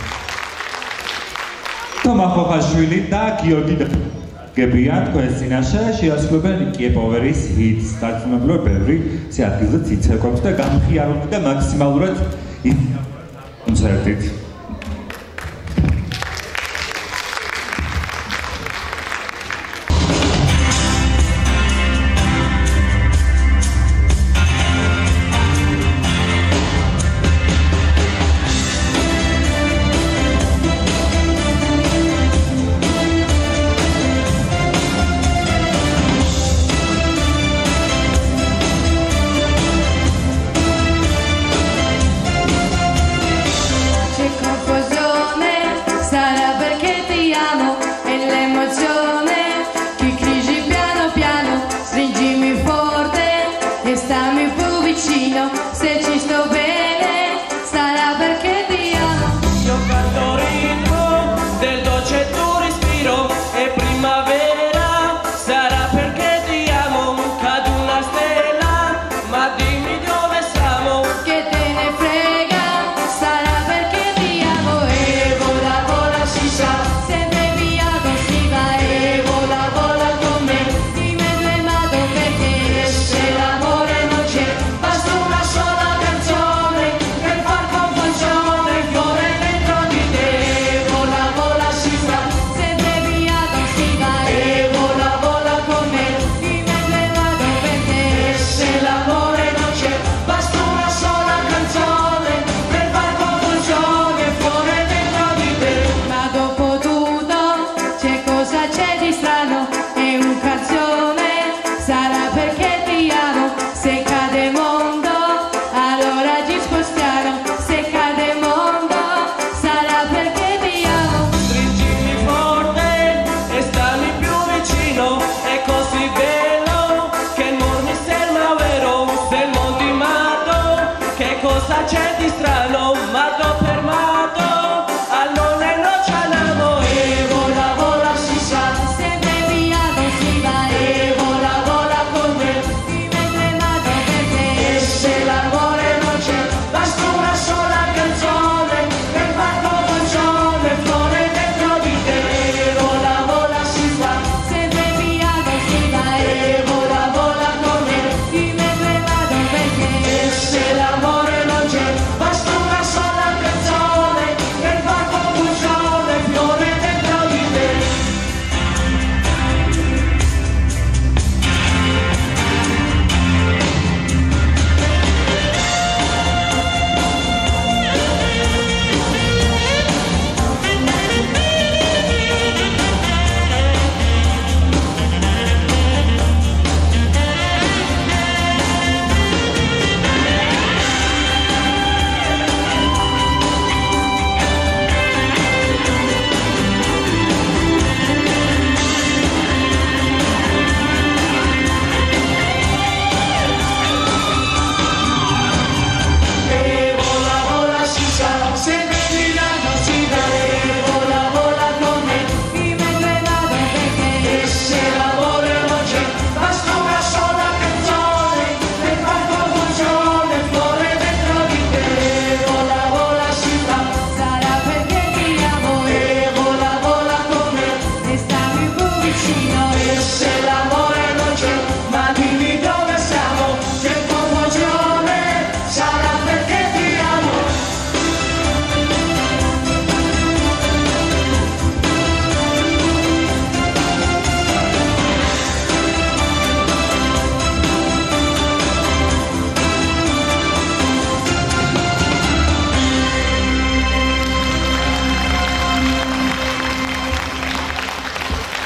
თომა ხოხაშვილი და გიორგი გებიან თქვენს წინაშე შეასრულებენ კიეპოვერის ჰიტს დარწმუნებული ბევრი ადგილზეც იცეკვებთ და გამხიაროთ და მაქსიმალურად კონცერტით.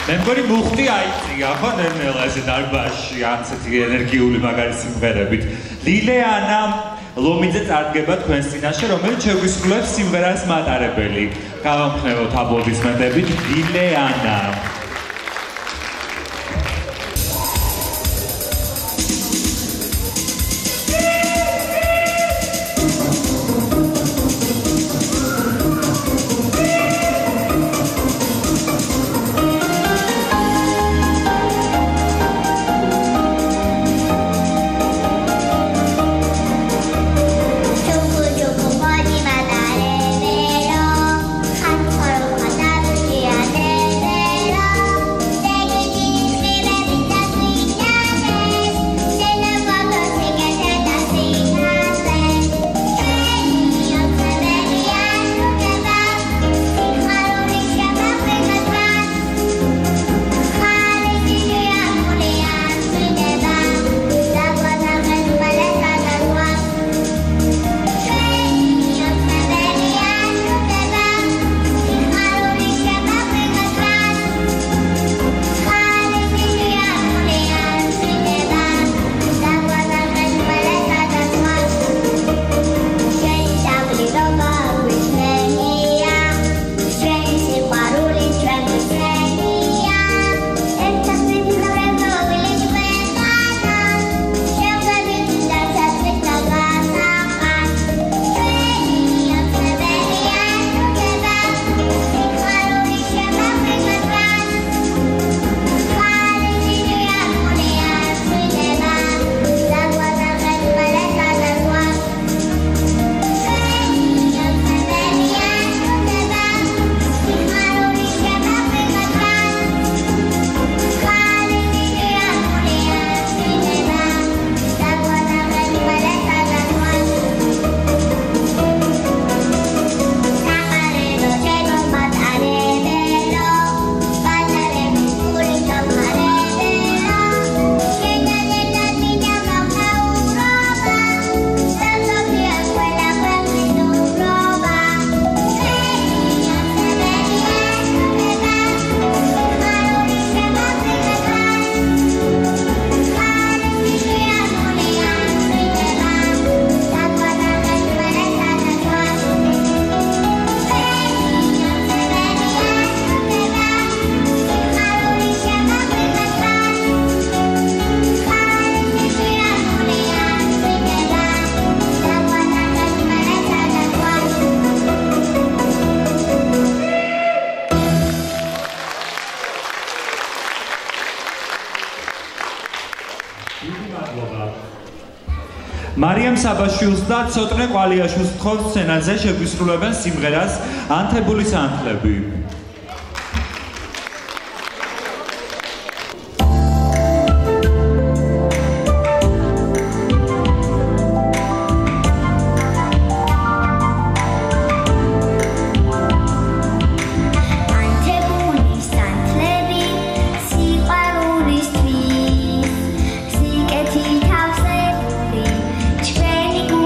მე მგონი მუხტი აიწია ხო ნელ-ნელა ესე დარბაზში ასეთი ენერგიული მაგარი სიმღერებით. ლილეანა ლომიძე წარდგება თქვენს წინაშე, რომელიც შეგვისრულებს სიმღერას მატარებელი. გავამხნევოთ აპლოდისმენტებით ლილეანა. მარიამ საბაშვილს და ცოტნე ყვალიაშვილს თხოვთ სცენაზე შეგვისრულებენ სიმღერას ანთებულის ანთლები.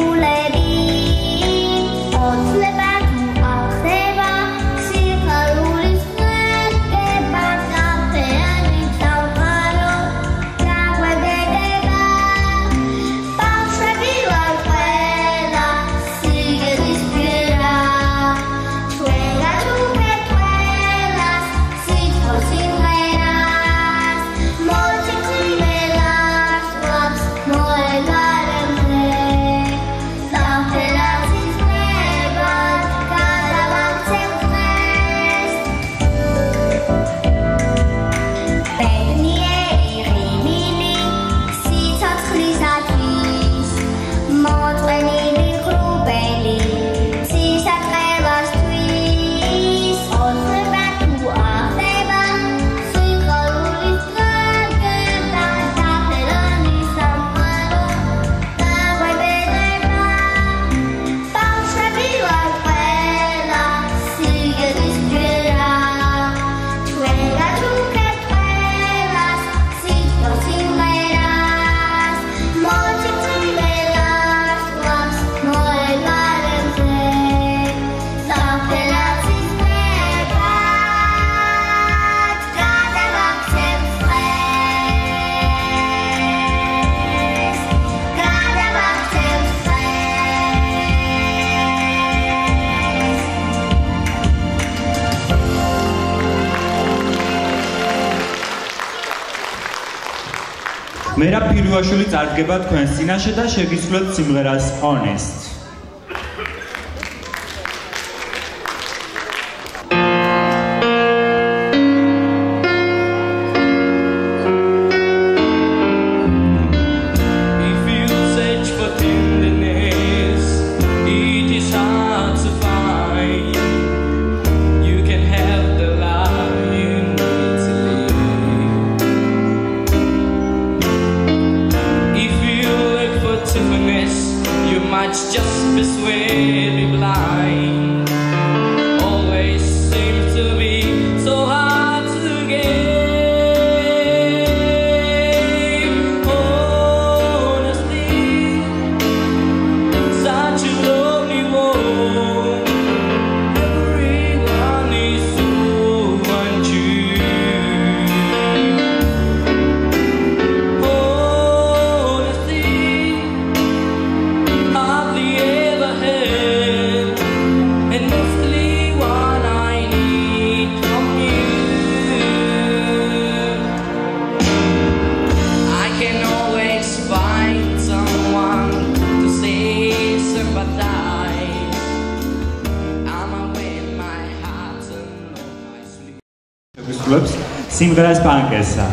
Let's მერაბ ფირუაშვილი წარდგება თქვენს წინაშე და შეგისრულებთ სიმღერას Honest. Just persuade me blind. Always seems to be so hard to gain. Honesty, such a lonely road. Everyone is so untrue. Honesty, hardly ever had, and mostly what I need from you. I can always find someone to say sympathize. I'm away in my heart and no I sleep. შეგისრულებთ სიმღერას Pankesa.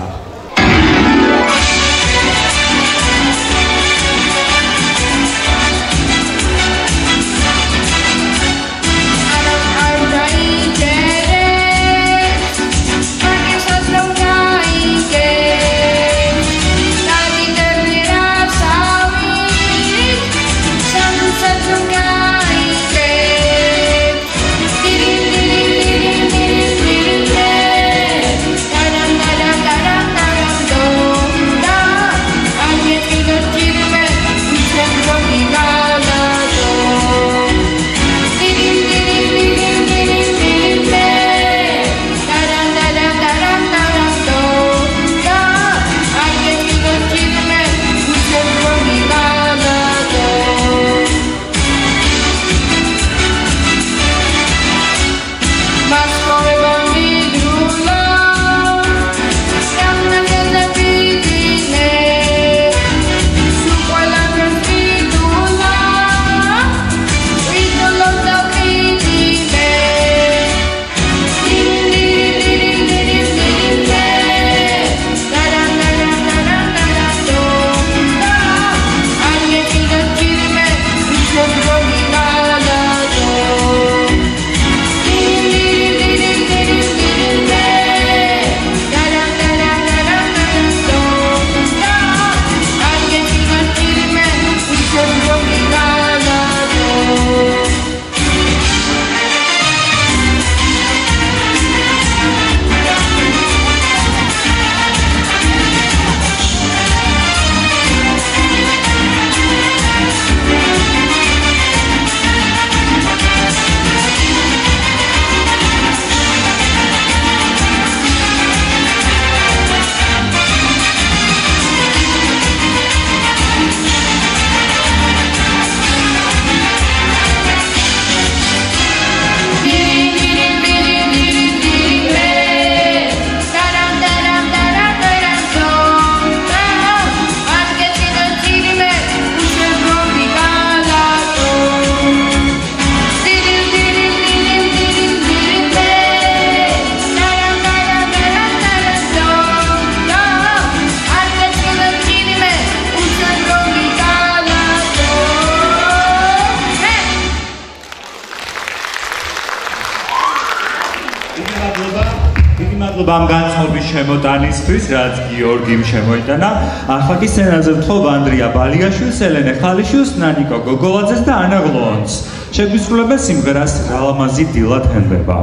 მადლობა ამ განწყობის შემოტანისთვის, რაც გიორგიმ შემოიტანა. ახლა კი სცენაზე ვთხოვ ანდრია ბალიაშვილს, ელენე ხალიშვილს, ნანიკო გოგოლაძეს და ანა გლონს. შეგვისრულებენ სიმღერას რალამაზი დილად ჰენდება.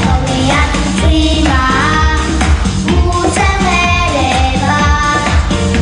Prima, mucha vereva.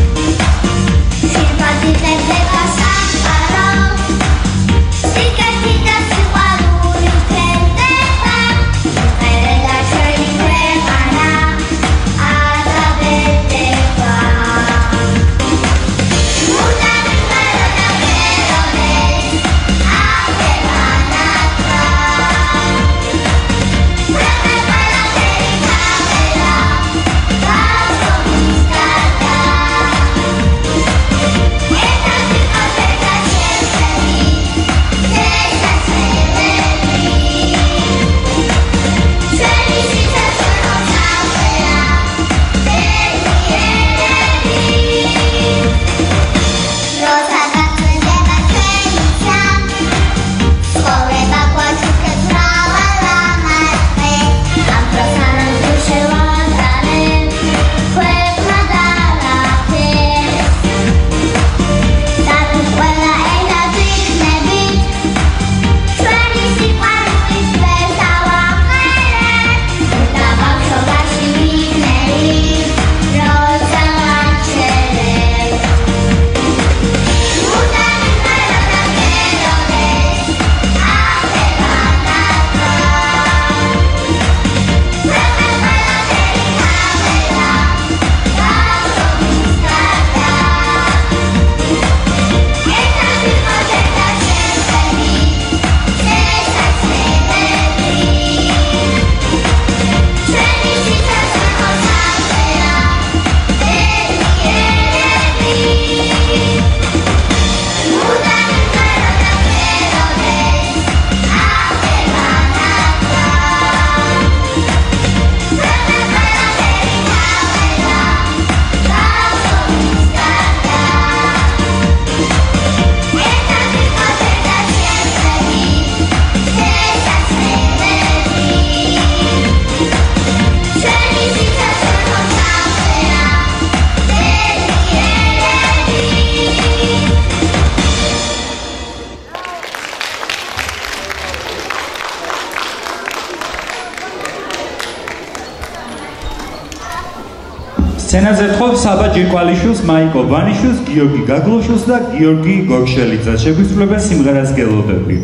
სცენაზე თხოვს საბა ჯირკვალიშვილს, მაიკო ვანიშვილს, გიორგი გაგლოშვილს და გიორგი გოგშელიძეს. შეგვისრულებენ სიმღერას გელოდები.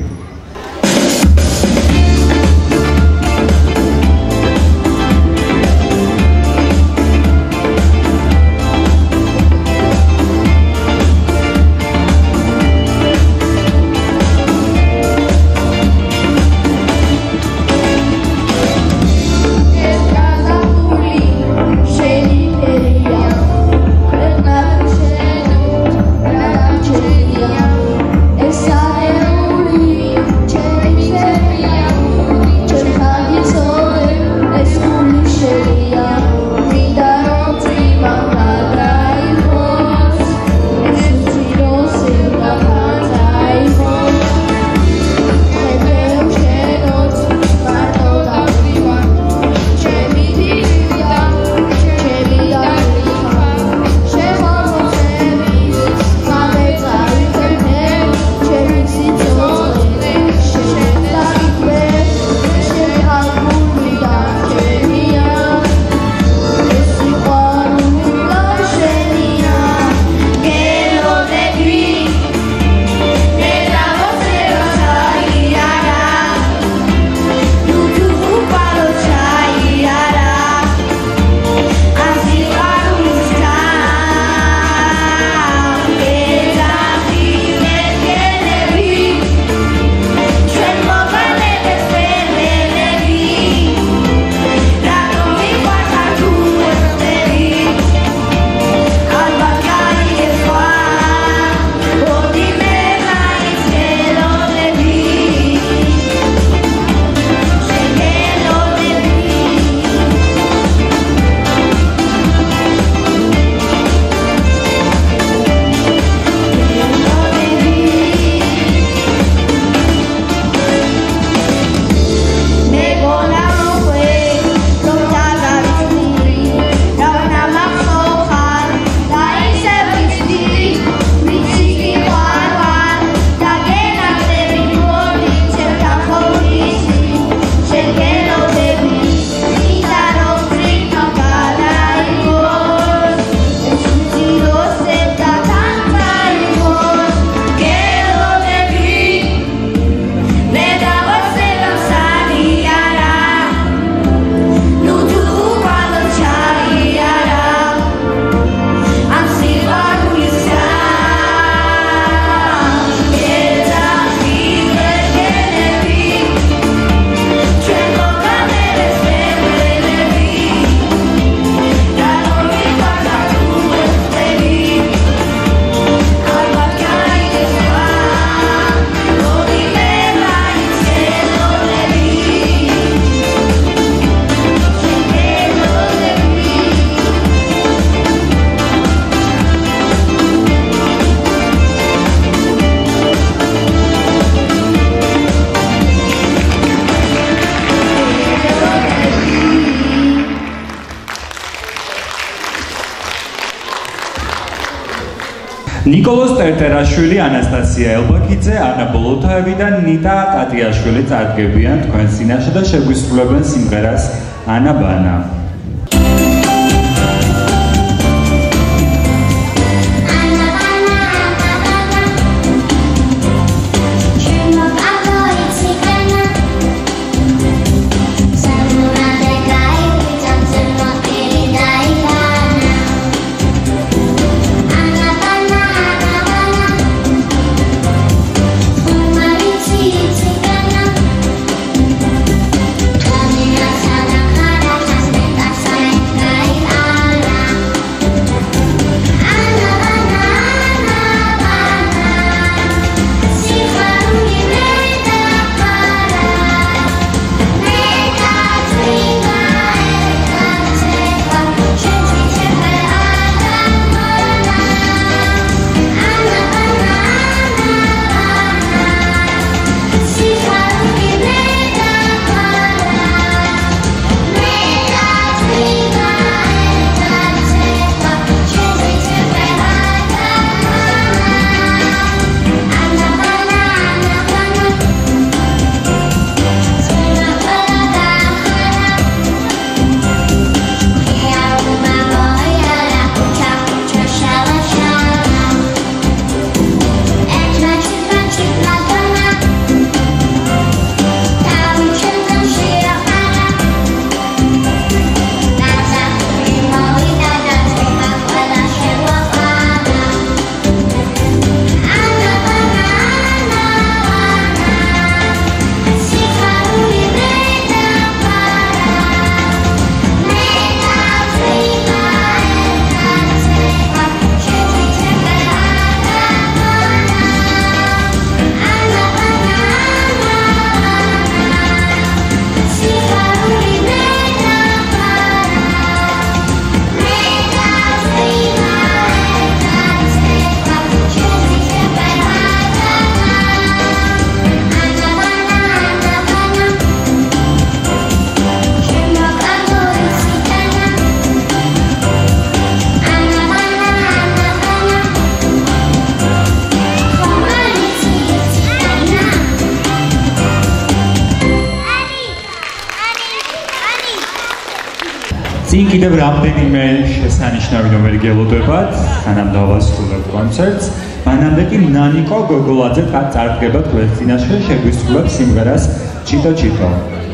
ნიკოლოზ ტერტერაშვილი, ანასტასია ელბაქიძე, ანა ბოლოთაევი და ნიტა ტატიაშვილი წარდგებიან თქვენ წინაშე და შეგვისრულებენ სიმღერას ანა ბანა. Camina sana cara, წინ კიდევ რამდენიმე შესანიშნავი ნომერი გელოდებათ, სანამ დავასრულებთ კონცერტს. მანამდე კი ნანიკო გოგოლაძე წარდგება თქვენს წინაშე, შეგვისრულებს სიმღერას ჩიტო ჩიტო.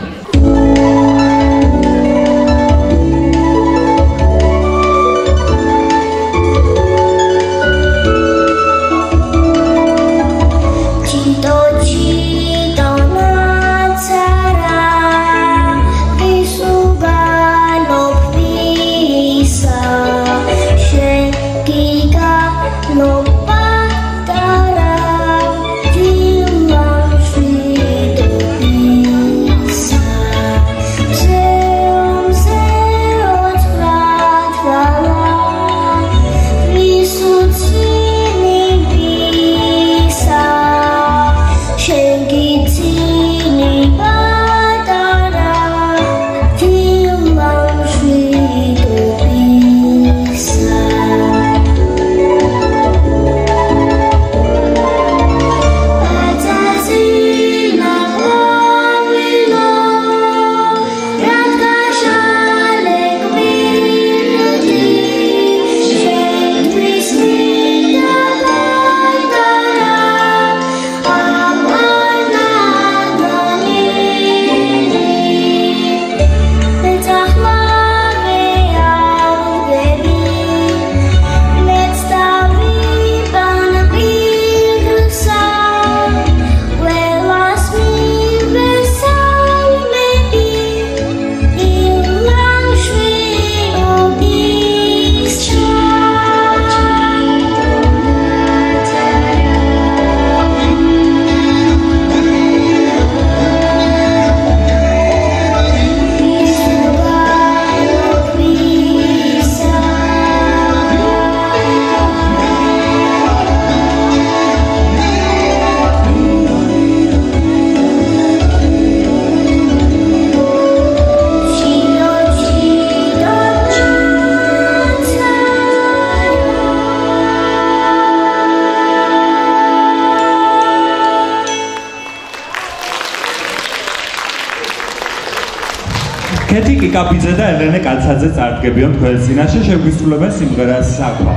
კეთი კიკაბიძე და ელენე კაცაძე წარდგებიან თქვენს წინაშე, შეგვისრულებენ სიმღერას საკვა.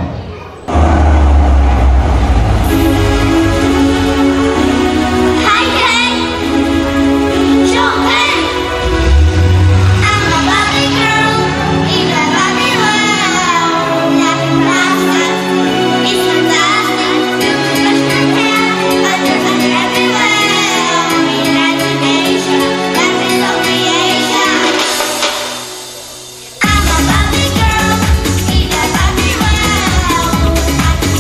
I'm a Barbie girl in a Barbie world.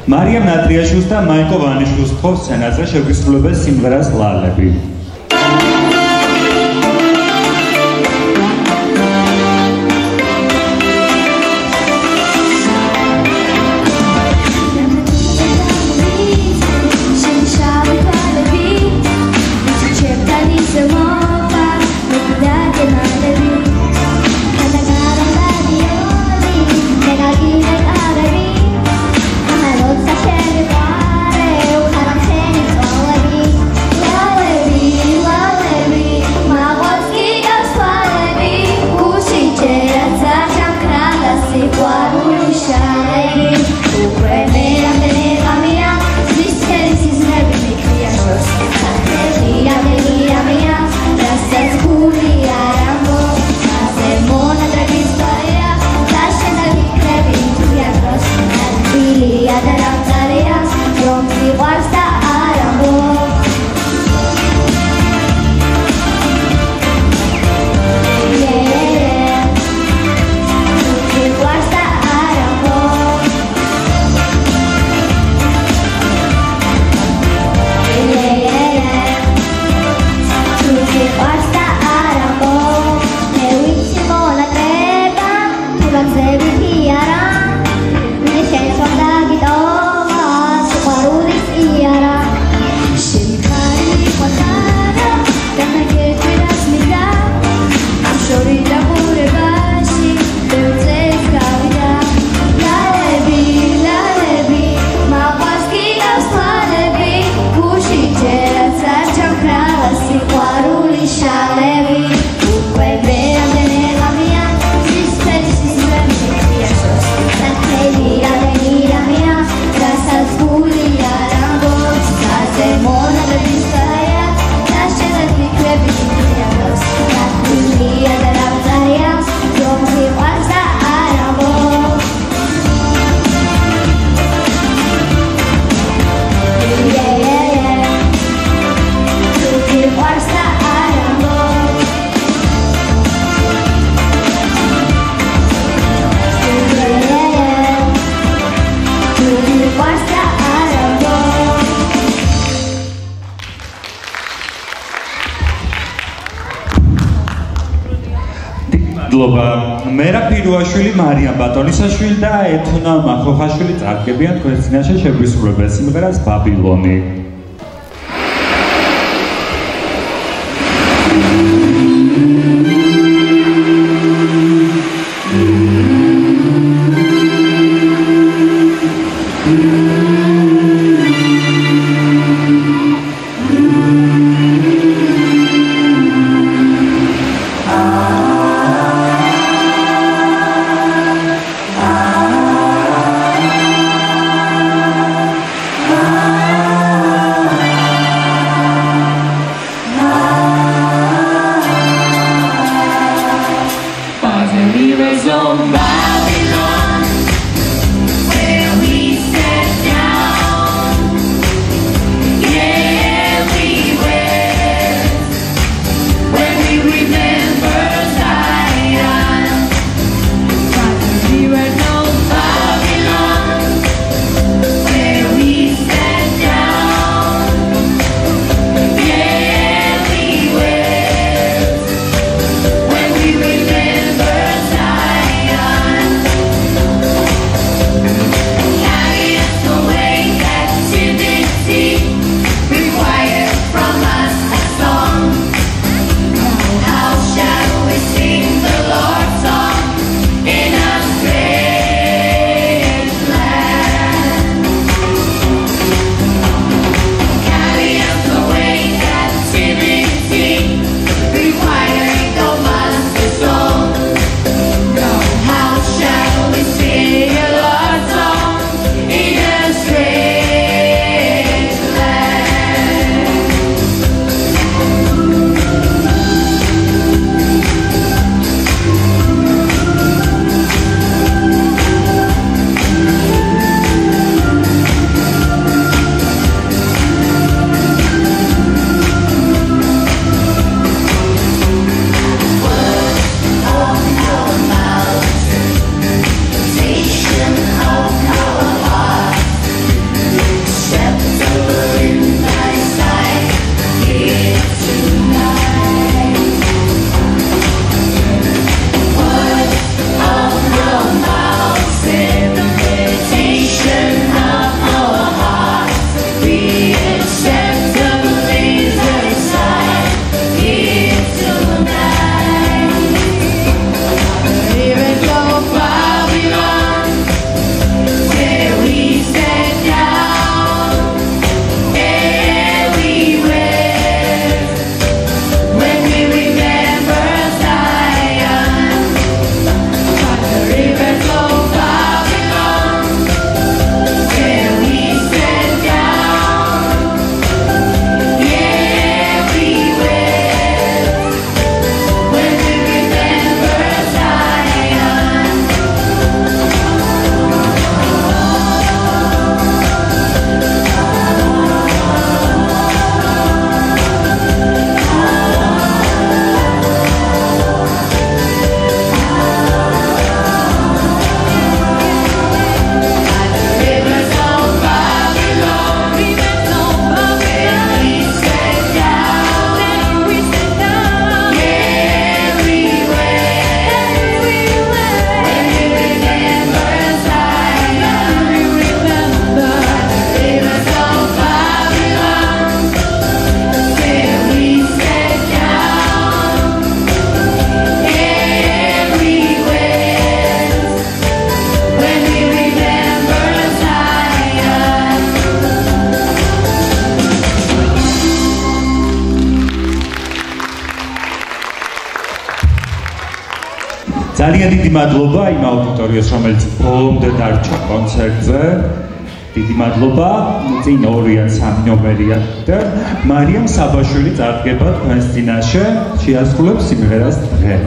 მარიამ ნატრიაშვილს და მაიკო ვანიშვილს თხოვს სცენაზე შეგვისრულებელ სიმღერას ლალები. მერა ფირუაშვილი, მარიამ ბატონისაშვილი და ეთუნა მახოხაშვილი წარდგებიან თქვენს წინაშე შეგვისრულებელ სიმღერას ბაბილონი. ძალიან დიდი მადლობა იმ აუდიტორიას, რომელიც ბოლომდე დარჩა კონცერტზე. დიდი მადლობა. წინ 2 ან 3 ნომერია და მარიამ საბაშვილი წარდგება თქვენს წინაშე, შეასრულებს სიმღერას დღე.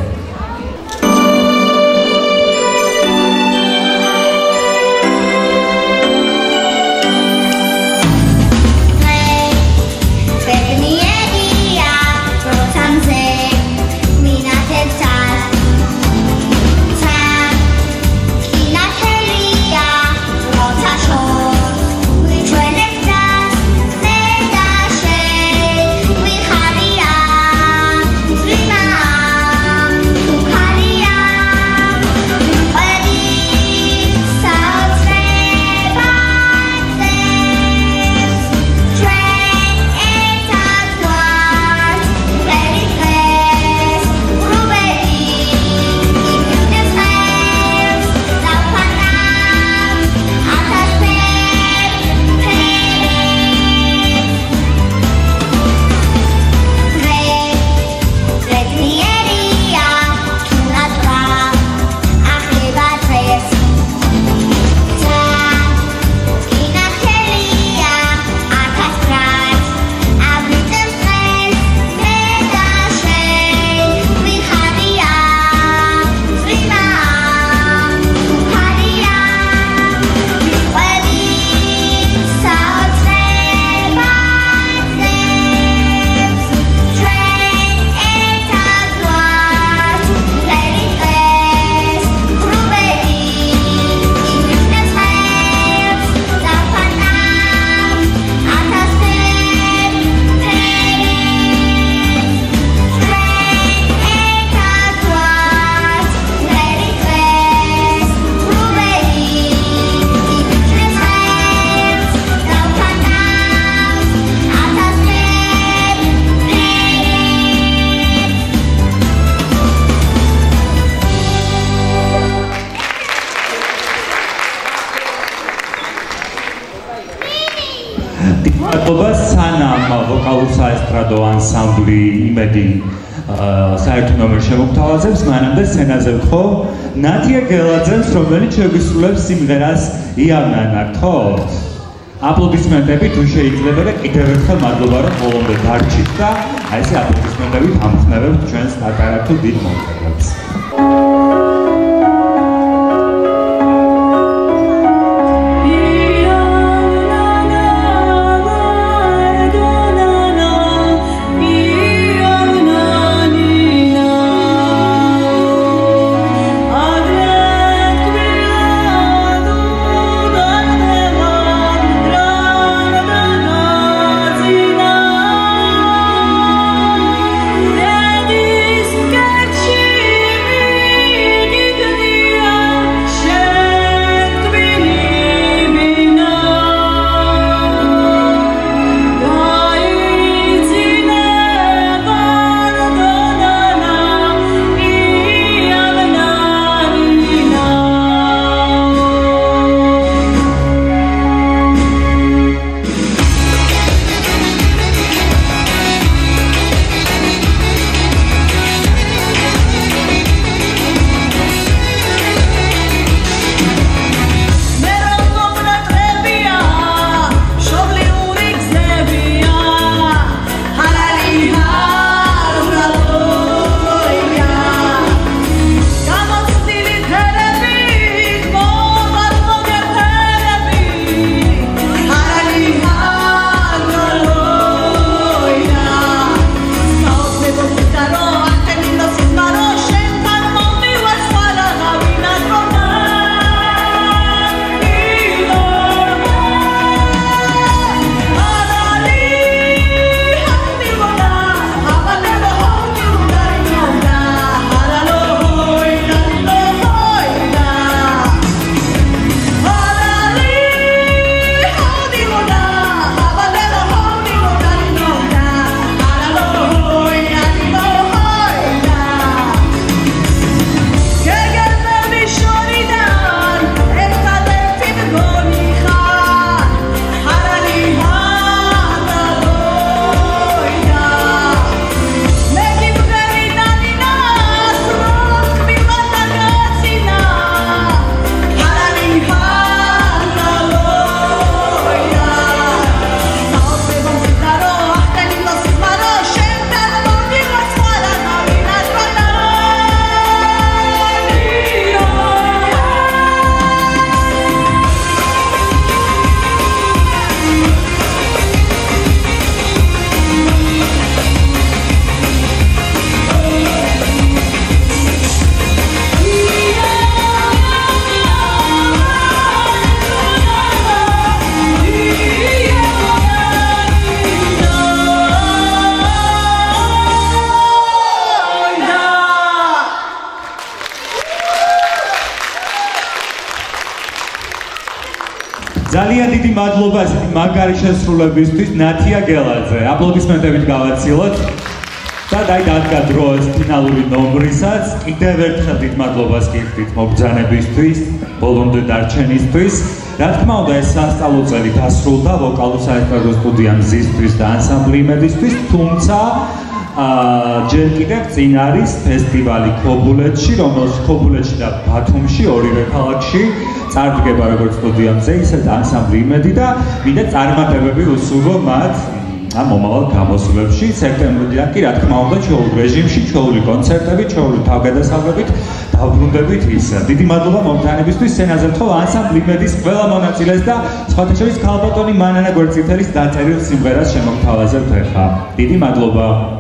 სანამ ვოკალურ საესტრადო ანსამბლი იმედი საერთო ნომერს შემოგთავაზებს, მანამდე სცენაზე ვთხოვ ნათია გელაძეს, რომელიც შეგვისრულებს სიმღერას იავნა ნართოთ. აპლოდისმენტები თუ შეიძლება და კიდევ ერთხელ მადლობა რომ ბოლომდე დარჩით და აი ესე აპლოდისმენტებით ამხნევებთ ჩვენს დაკარგულ დიდ მომღერალს. Daddy's got you. ძალიან დიდი მადლობა ასეთი მაგარი შესრულებისთვის ნათია გელაძე. აპლოდისმენტებით გავაცილოთ. და დადგა დროაც ფინალური ნომრისაც. კიდევ ერთხელ დიდ მადლობას გიხდით მობრძანებისთვის, ბოლომდე დარჩენისთვის. რა თქმა უნდა, ეს სასწავლო წელი დასრულდა ვოკალურ საესტრადო სტუდია მზისთვის და ანსამბლი იმედისთვის, თუმცა ჯერ კიდევ წინ არის ფესტივალი ქობულეთში, რომელიც ქობულეთში და ბათუმში ორივე ქალაქში წარდგება როგორც სტუდია მზე, ისე ანსამბლი იმედი და მინდა წარმატებები უსურვო მათ მომავალ გამოსვლებში. სექტემბრიდან კი რა თქმა უნდა ჩვეულ რეჟიმში, ჩვეული კონცერტებით, ჩვეული თავგადასავლებით დავბრუნდებით ის. დიდი მადლობა მომთანებისთვის, სცენაზე მთხოვ ანსამბლი იმედის ყველა მონაწილეს და სხვათა შორის ქალბატონი მანანა გვერდწითელის დაწერილ სიმღერას შემოგთავაზებთ ახლა. დიდი მადლობა.